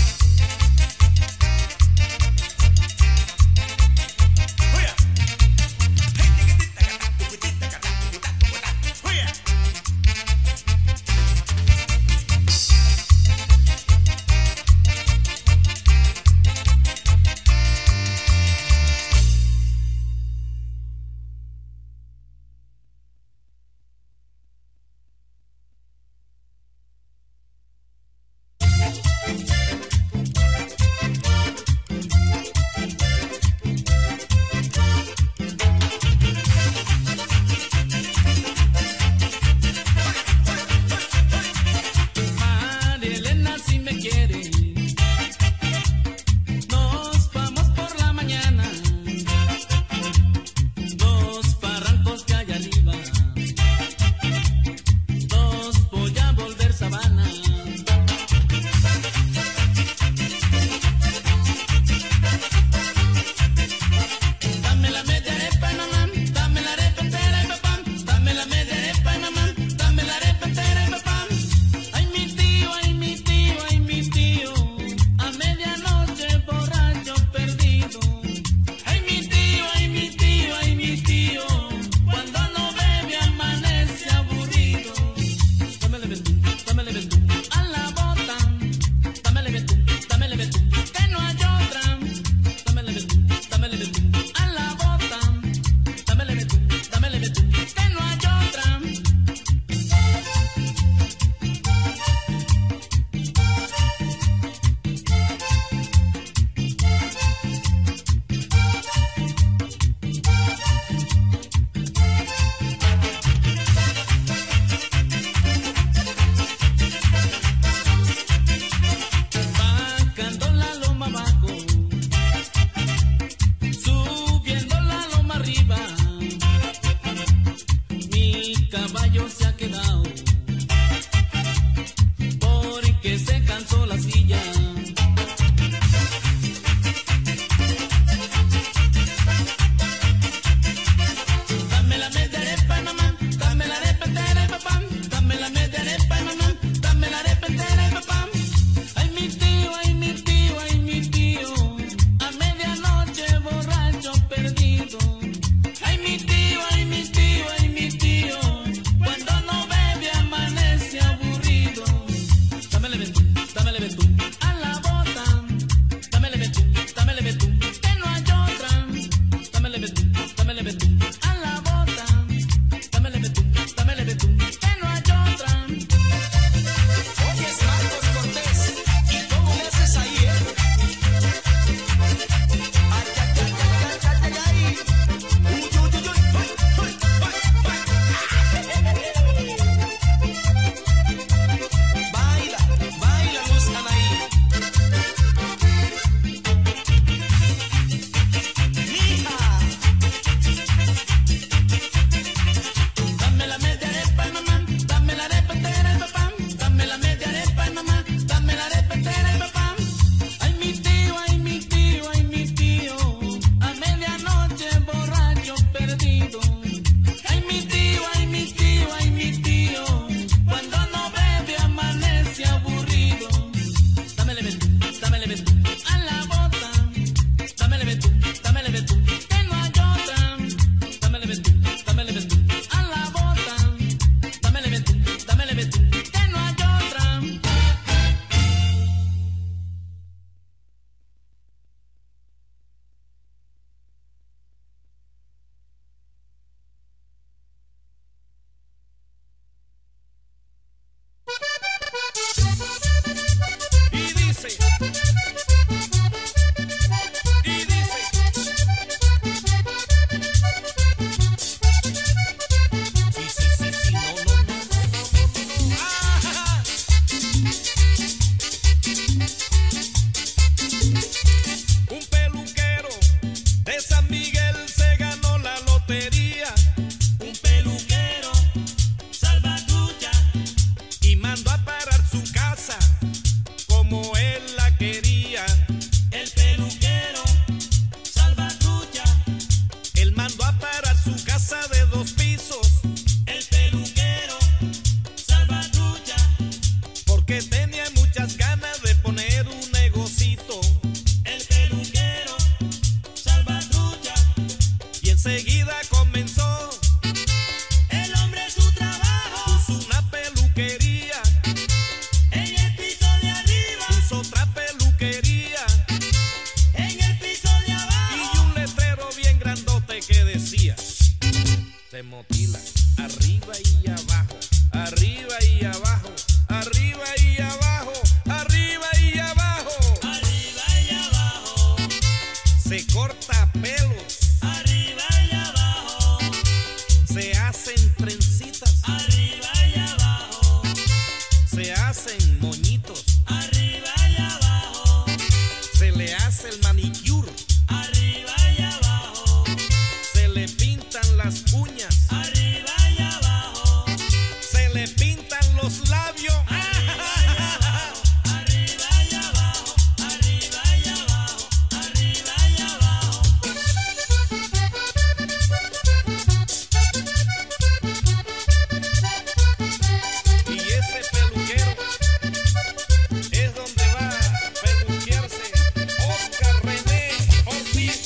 Oye, hey, tiquitita, catá, tuquitita, catá, tucutá, tucutá. Oye. muchas ganas de poner un negocito. El peluquero Salvatrucha Y enseguida comenzó. El hombre su trabajo Puso una peluquería. en el piso de arriba, Puso otra peluquería. en el piso de Y abajo. un letrero bien grandote que decía: se motila arriba y abajo, arriba y abajo, arriba y abajo, arriba y abajo. Arriba y abajo, Se corta pelos, arriba y abajo, se hacen trencitas, arriba y abajo, se hacen moñitos, arriba y abajo, se le hace el manicure, arriba y abajo, se le pintan las uñas, arriba y abajo, se le pintan los labios. arriba y abajo, arriba y abajo, arriba y abajo. Y ese peluquero es donde va a peluquearse Oscar René Ortiz.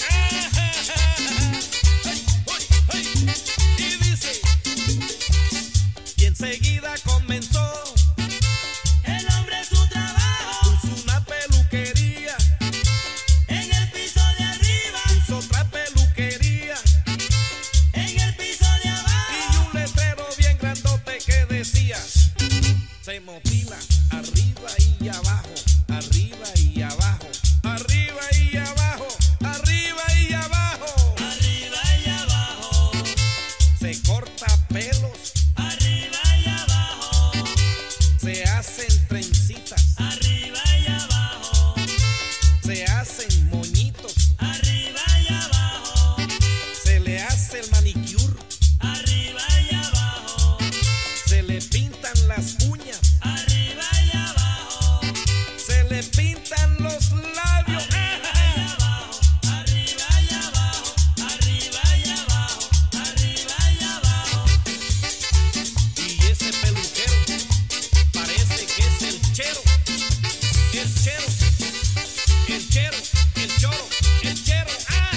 ¡Ay, ay, ay! Y dice, y enseguida comenzó. El hombre su trabajo Puso una peluquería, en el piso de arriba, puso otra peluquería. en el piso de Y abajo. un letrero bien grandote que decía: se motila arriba y abajo, arriba y abajo, arriba y abajo, arriba y abajo. Arriba y abajo, Se corta pelos, arriba y abajo, se hacen trencitas, arriba y abajo, se hacen moñitos, arriba y abajo, se le hace el manicure, arriba y abajo, se le pintan las uñas, arriba y abajo, se le pintan los labios. arriba y abajo, arriba y abajo, arriba y abajo, arriba y abajo. Y ese peluquero parece que es el chero, el chero, el chero, el choro, el chero.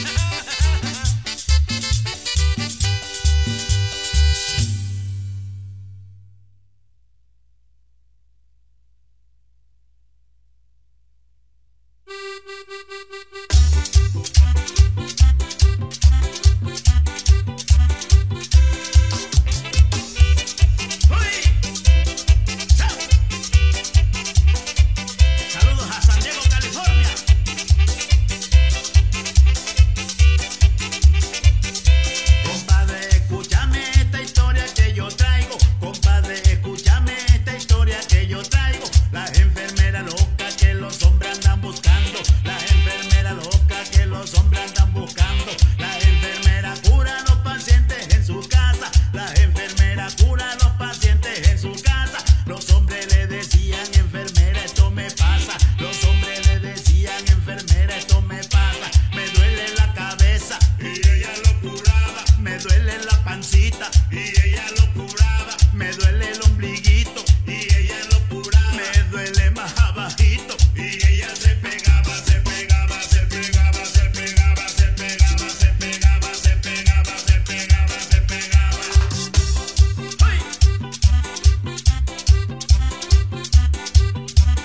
Saludos a San Diego, California. Compadre, escúchame esta historia que yo traigo. Compadre, escúchame esta historia que yo traigo. Las enfermeras locas que los hombres andan buscando. Las enfermeras locas que los hombres andan buscando. Las enfermeras curan los pacientes en su casa. Las enfermeras curan los pacientes en su casa. Los hombres le decían, enfermera, esto me pasa. Los hombres le decían, enfermera, esto me pasa. Me duele la cabeza y ella lo curaba. Me duele la pancita y ella lo curaba. Me duele el ombliguito y ella lo curaba. Me duele más abajito y ella se pegaba, se pegaba, se pegaba, se pegaba, se pegaba, se pegaba, se pegaba, se pegaba, se pegaba. ¡Ay!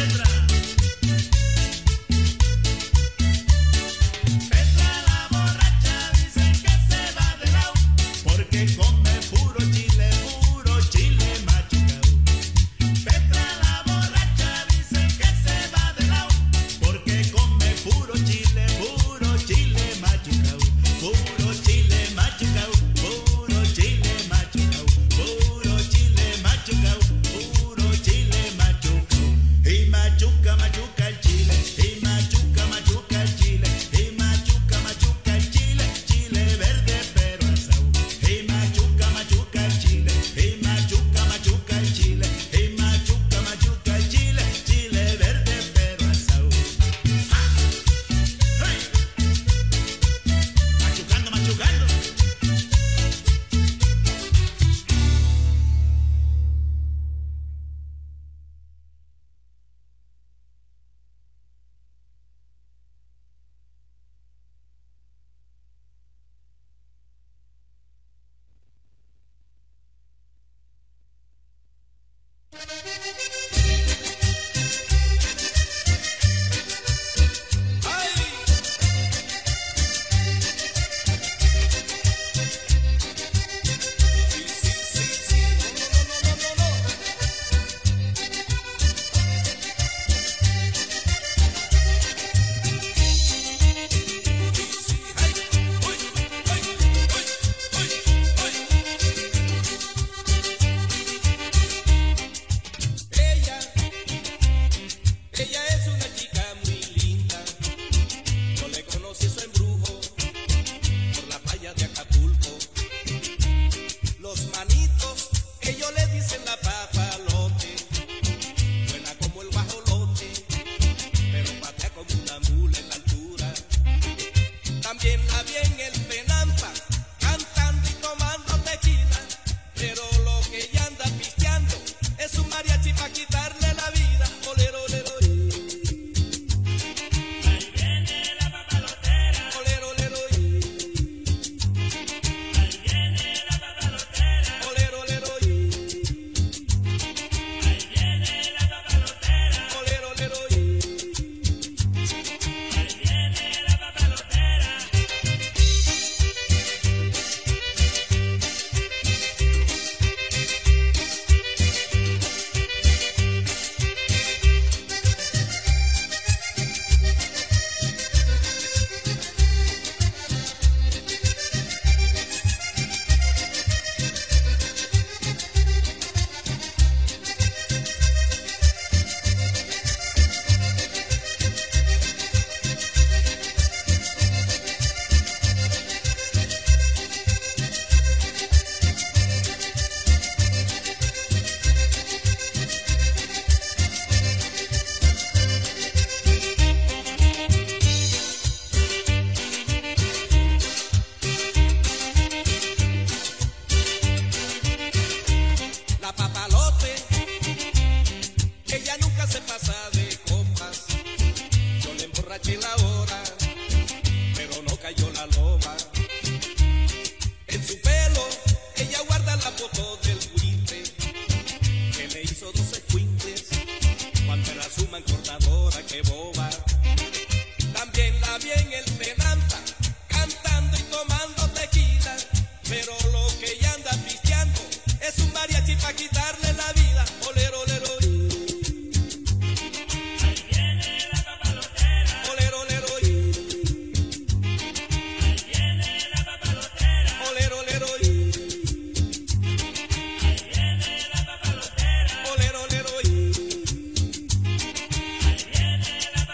Petra. Petra la borracha dicen que se va de lado porque come puro chile, puro chile machucao. Petra la borracha dicen que se va de lado porque come puro chile, puro chile machucao, puro chile machucao, puro chile machucao, puro chile machucao, puro chile machucao. Y machuca, machuca el chile, y machuca, machuca el chile, y machuca, machuca el chile, chile verde pero asado. Y machuca, machuca el chile, y machuca, machuca el chile, y machuca, machuca el chile, chile verde pero asado. ¡Ja! ¡Hey! Machucando, machucando. Ella, ella es una chica muy linda. Yo le conocí su embrujo por la playa de Acapulco. Los manitos, ellos le dicen la papalote. Buena como el guajolote, pero patea como una mula en la altura. También la vi en el Penampa, cantando y tomando tequila. Pero lo que ella anda pisteando es un mariachi pa' quitarle la vida. Olero, olero, Ahí viene la papalotera, olero, olero, ahí viene la papalotera, olero, olero, ahí viene la papalotera, olero, olero, ahí viene la papalotera. la papalote. Ella nunca se pasa de copas. Yo le emborraché la hora, pero no cayó la loba. En su pelo, ella guarda la foto del buitre que le hizo dos escuintes cuando era su mancordadora, que boba. También la vi en el Penampa, cantando y tomando tequila. Pero lo que ella anda pisteando es un mariachi pa' quitarle la vida. Olero, olero, Ahí viene la papalotera, olero, olero, ahí viene la papalotera, olero, olero, ahí viene la papalotera, olero, olero, ahí viene la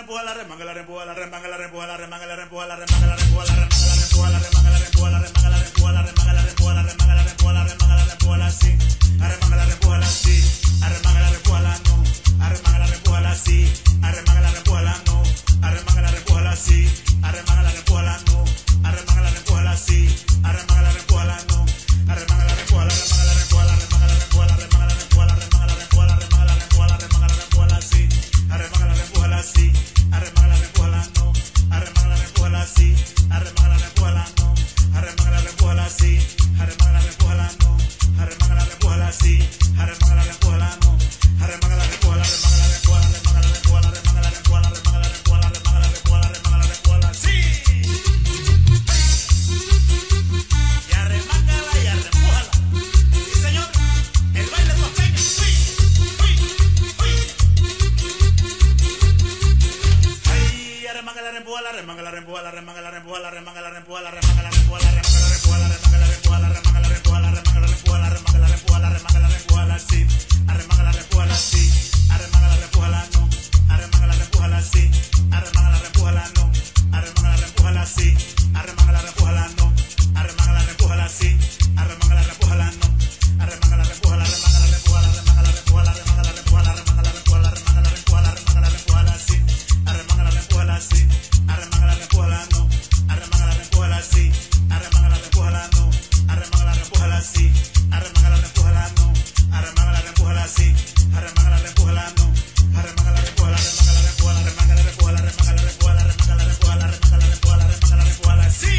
rempuja, la remanga, la rempuja, la remanga, la rempuja, la remanga, la rempuja, la remanga, la rempuja, la remanga, la rempuja, la remanga, la rempuja, la remanga, la rempuja, la remanga, la rempuja, la remanga, la rempuja, la remanga, la rempuja, la sí, arremanga, la rempuja, la sí, arremanga, la rempuja, la no, arremanga, la rempuja, la sí, arremanga, la rempuja, la no, arremanga, la rempuja, la sí, arremanga, la rempuja, la no, arremanga, la rempuja, la sí, arremanga, la rempuja, la no, arremanga, la rempuja, la remanga, la rempuja, la remanga, la rempuja, la remanga, la rempuja, la remanga, la rempuja, la remanga, la rempuja, la remanga, la rempuja, la sí, arremanga, la rempuja, la sí, arremanga, la rempuja, la no, arremanga, la rempuja, la sí, arremanga, la rempuja, la no, arremanga, la rempuja, la sí, arremanga, la rempuja, la no, arremanga, la rempuja, la sí, arremanga, la rempuja, la no, arremanga, la rempuja, la remanga, la rempuja, la remanga, la rempuja, la remanga, la rempuja, la remanga, la rempuja, la remanga, la rempuja, la remanga, la rempuja, la sí. Y arremángala y arrempújala. Sí, señor. El baile costeño. Uy, uy, uy. Ay, arremanga, la rempuja, la remanga, la rempuja, la remanga, la rempuja, la remanga, la rempuja, la remanga, la rempuja, la remanga, la rempuja, la remanga, la rempuja, la remanga, la rempuja, la remanga, la rempuja, la remanga, la rempuja, la remanga, la rempuja, la sí. Arremanga, la rempuja, la sí. Arremanga, la rempuja, la no. Arremanga, la rempuja, la sí. Arremanga, la rempuja, la no. Arremanga, la rempuja, la sí. Arremanga, la rempuja, la no. Arremanga, la rempuja, la sí. Arremanga, la rempuja, la no. Arremanga, la rempuja, la remanga, la rempuja, la remanga, la rempuja, la remanga, la rempuja, la remanga, la rempuja, la remanga, la rempuja, la remanga, la rempuja, la sí. Arremanga, la rempuja, la sí. Arremanga, la rempuja, la no. Arremanga, la rempuja, la sí. Arremanga, la rempuja, la no. Arremanga, la rempuja, la sí. Arremanga, la rempuja, la no. Arremanga, la rempuja, la sí. Arremanga, la rempuja, la no. Arremanga, la rempuja, la remanga, la rempuja, la remanga, la rempuja, la remanga, la rempuja, la remanga, la rempuja, la remanga, la rempuja, la remanga, la rempuja, la sí.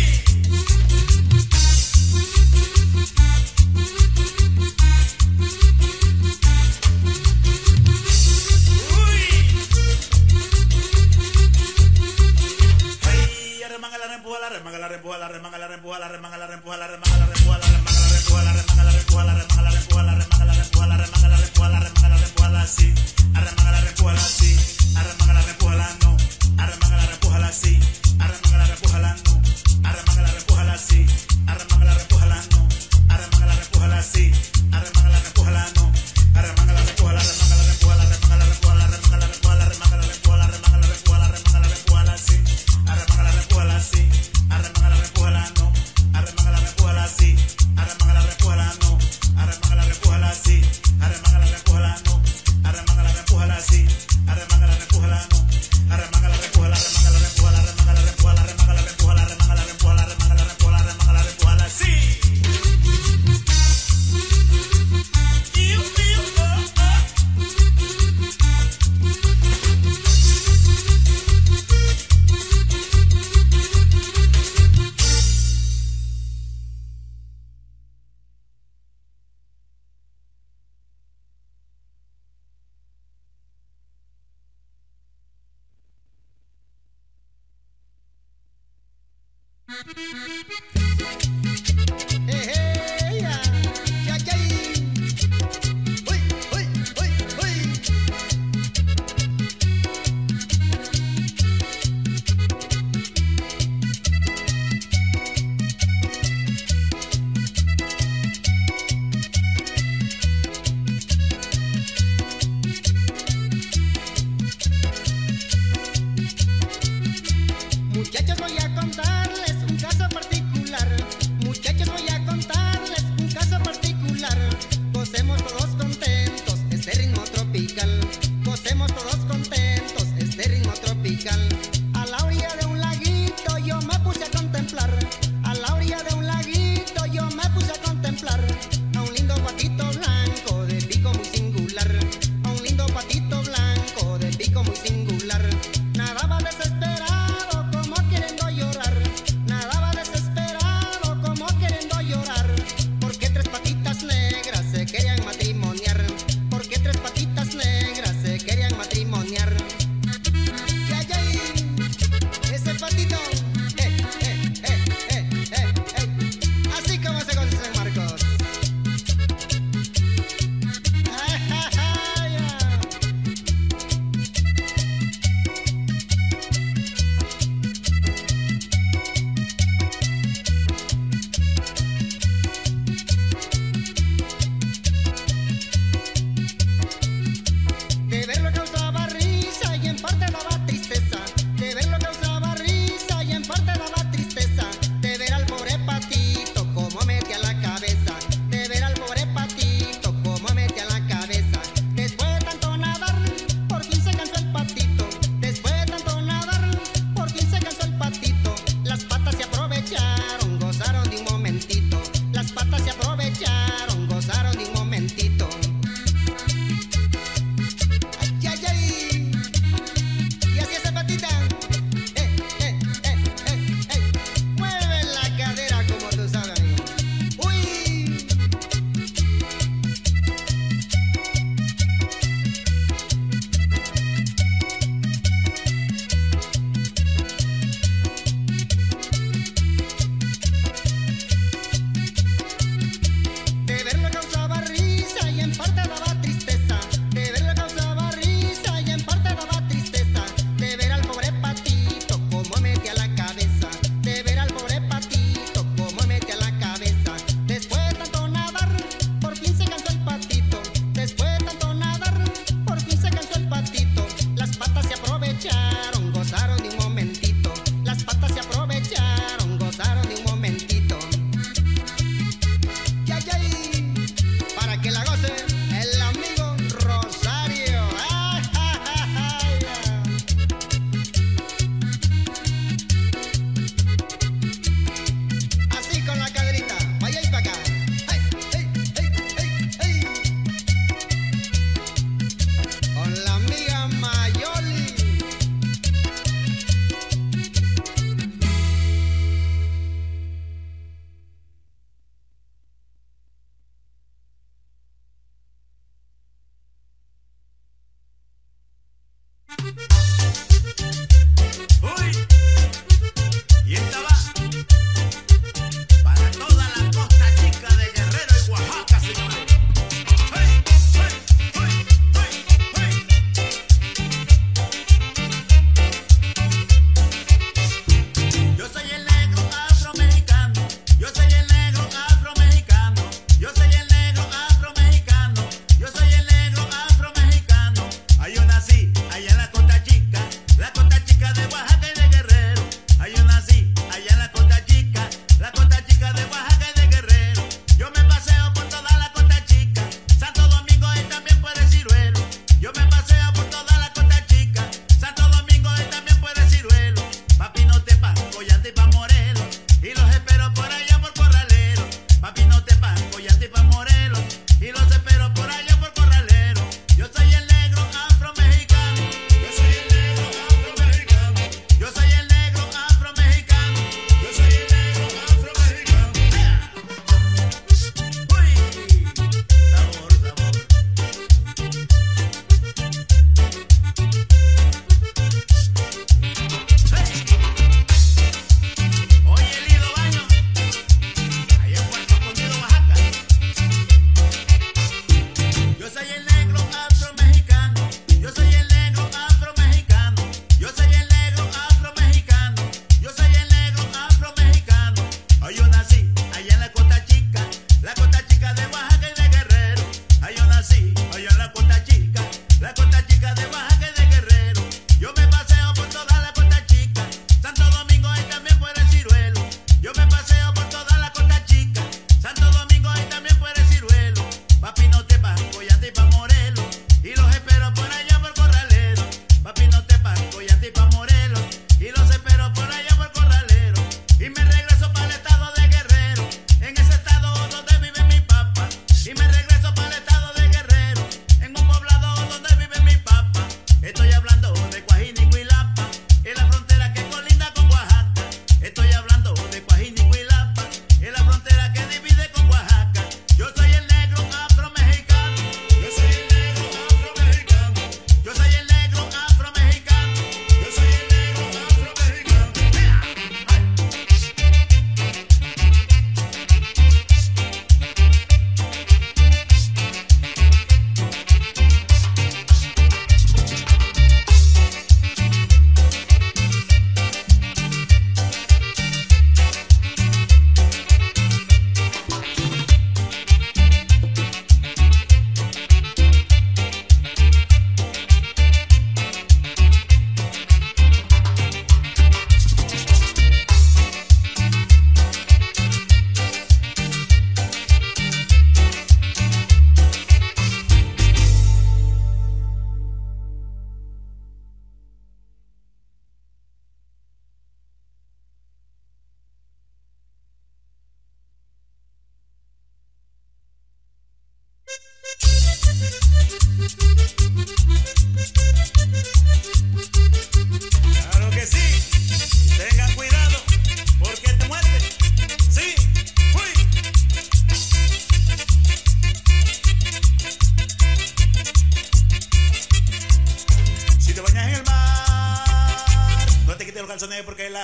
Ay, arremanga, la rempuja, la remanga, la rempuja, la remanga, la rempuja, la remanga, la rempuja, la remanga, la rempuja, la remanga, la rempuja, la remanga, la rempuja, la remanga, la rempuja, la remanga, la rempuja, la remanga, la rempuja, la remanga, la rempuja, la sí. Arremanga, la rempuja, la sí. Arremanga, la rempuja, la no. Arremanga, la rempuja, la sí. Arremanga, la rempuja, la no. Arremanga, la rempuja, la sí. Arremanga, la rempuja, la no. Arremanga, la rempuja, la sí. Arremanga, la rempuja, la no. Arremanga, la rempuja, la remanga, la rempuja, la remanga, la rempuja, la remanga, la rempuja, la remanga, la rempuja, la remanga, la rempuja, la remanga, la rempuja, la sí. Arremanga, la rempuja, la sí. Arremanga, la rempuja, la no. Arremanga, la rempuja, la sí. Arremanga, la rempuja, la no. Arremanga, la rempuja, la sí. Arremanga, la rempuja, la no. Arremanga, la rempuja, la sí. Arremanga, la rempuja, la no. Arremanga, la rempuja, la remanga, la rempuja, la remanga, la rempuja, la remanga, la rempuja, la remanga, la rempuja, la remanga, la rempuja, la remanga, la rempuja, la sí. Iu, iu, oh, oh. Eh, eh, ya, ya, ya. Uy, uy, uy, uy. Muchachos, voy a contarles un caso particular.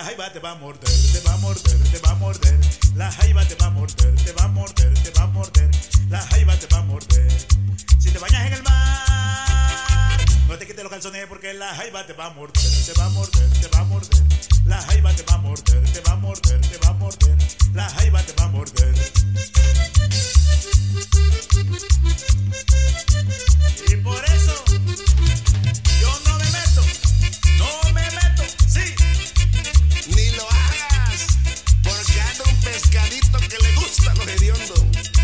jaiba te va a morder, te va a morder, te va a morder. La jaiba te va a morder, te va a morder, te va a morder. La jaiba te va a morder. Si te bañas en el mar, no te quites los calzones porque la jaiba te va a morder, te va a morder, te va a morder. La jaiba te va a morder, te va a morder, te va a morder. La jaiba te va a morder. Y por eso yo no me meto, no me meto, sí. Ni lo hagas, porque anda un pescadito que le gusta a los hediondos.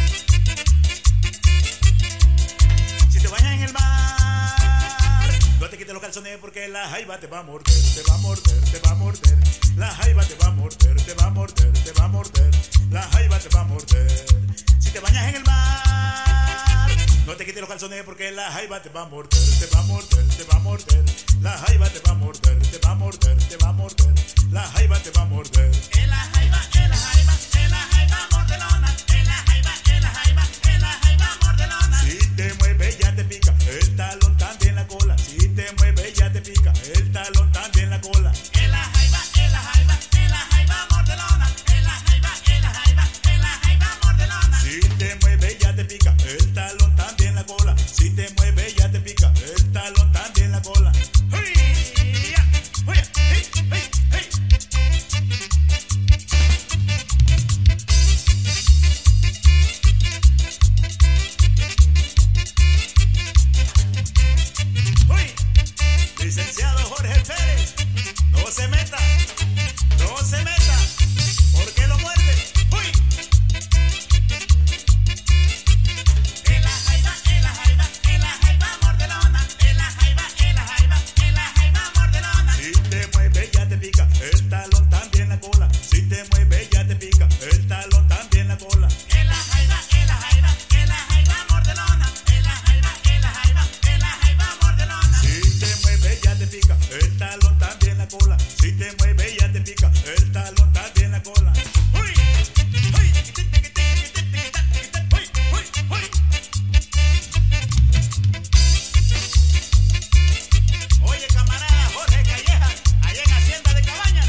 Si te bañas en el mar, no te quites los calzones porque la jaiba te va a morder, te va a morder, te va a morder. La jaiba te va a morder, te va a morder, te va a morder. La jaiba te va a morder. Si te bañas en el mar, no te quites los calzones porque la jaiba te va a morder, te va a morder, te va a morder. La jaiba te va a morder, te va a morder, te va a morder. La jaiba te va a morder. En la jaiba, en la jaiba, en la jaiba mordelona. En la jaiba, en la jaiba, en la jaiba mordelona. Si te mueves ya te pica, el talón también la cola. Si te mueves ya te pica, el talón también la cola. En la jaiba, en la jaiba, en la jaiba mordelona. En la jaiba, en la jaiba, en la jaiba mordelona. Si te mueves ya te pica, el talón también la cola. Si te mueves ya te pica, el talón también la cola. ¡Uy! ¡Ya! ¡Uy! ¡Hey! ¡Hey! ¡Hey! ¡Uy! Licenciado Jorge Pérez, no se meta, no se meta, porque lo muerde. ¡Uy! En la jaiba, en la jaiba, en la jaiba mordelona. En la jaiba, en la jaiba, en la jaiba mordelona. Si te mueves ya te pica, el talón también la cola. Si te mueves ya te pica, el talón también la cola. En la jaiba, en la jaiba, en la jaiba mordelona. En la jaiba, en la jaiba, en la jaiba mordelona. Si te mueves ya te pica, el talón también la cola. Si te mueves ya te pica, el talón también la cola. ¡Uy! ¡Uy! ¡Uy! ¡Uy! ¡Uy! Oye, camarada Jorge Calleja, allá en Hacienda de Cabañas.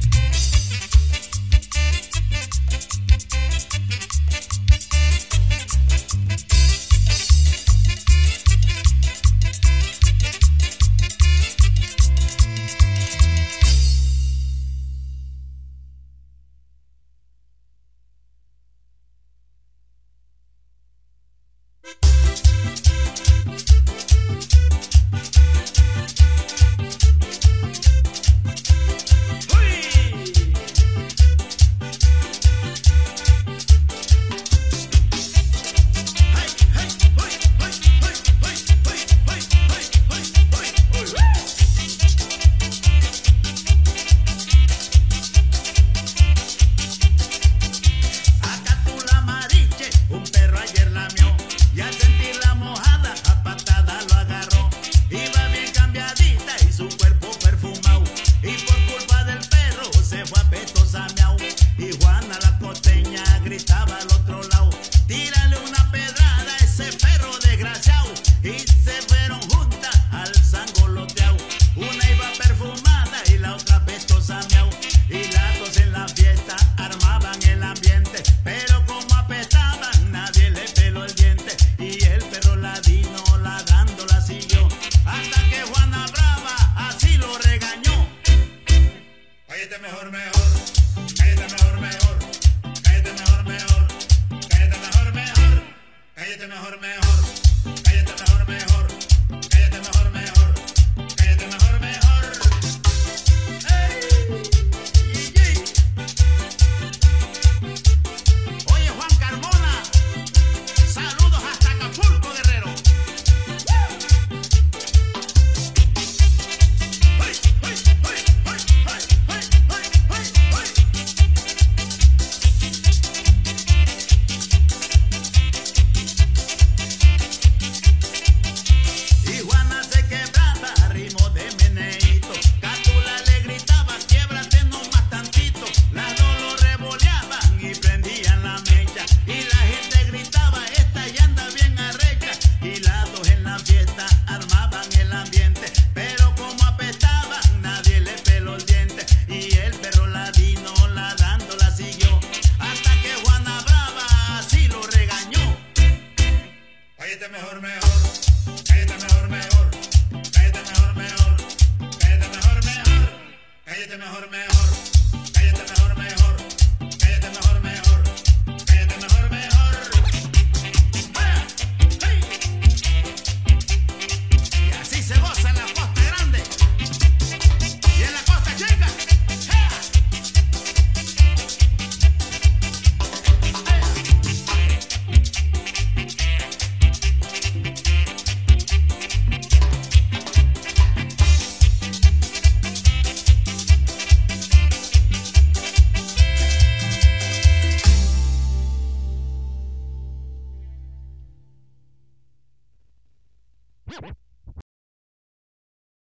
Acá tú la mariche, un perro ayer lamió y al sentir la mojada a patada lo agarró. Iba bien cambiadita y su cuerpo perfumado y por culpa del perro se fue a petosa miau. Y Juana la costeña gritaba al otro lado, tírale una pedrada a ese perro desgraciado. Y se fueron juntas al sangoloteao. Una iba perfumada y la otra petosa miau. Y las dos en la fiesta armaban el ambiente, pero como apestaban nadie le peló el diente. Y el perro ladino ladrando la siguió hasta que Juana Brava así lo regañó. Cállate mejor, mejor, cállate mejor, mejor, cállate mejor, mejor, cállate mejor, mejor, cállate mejor, mejor, cállate mejor, mejor, cállate mejor, mejor, cállate mejor, mejor. ¡Ey! ¡Yey! Oye, Juan Carmona, saludos hasta Acapulco, Guerrero. ¡Ay, ay, ay, ay, ay, ay, ay, ay! mejor me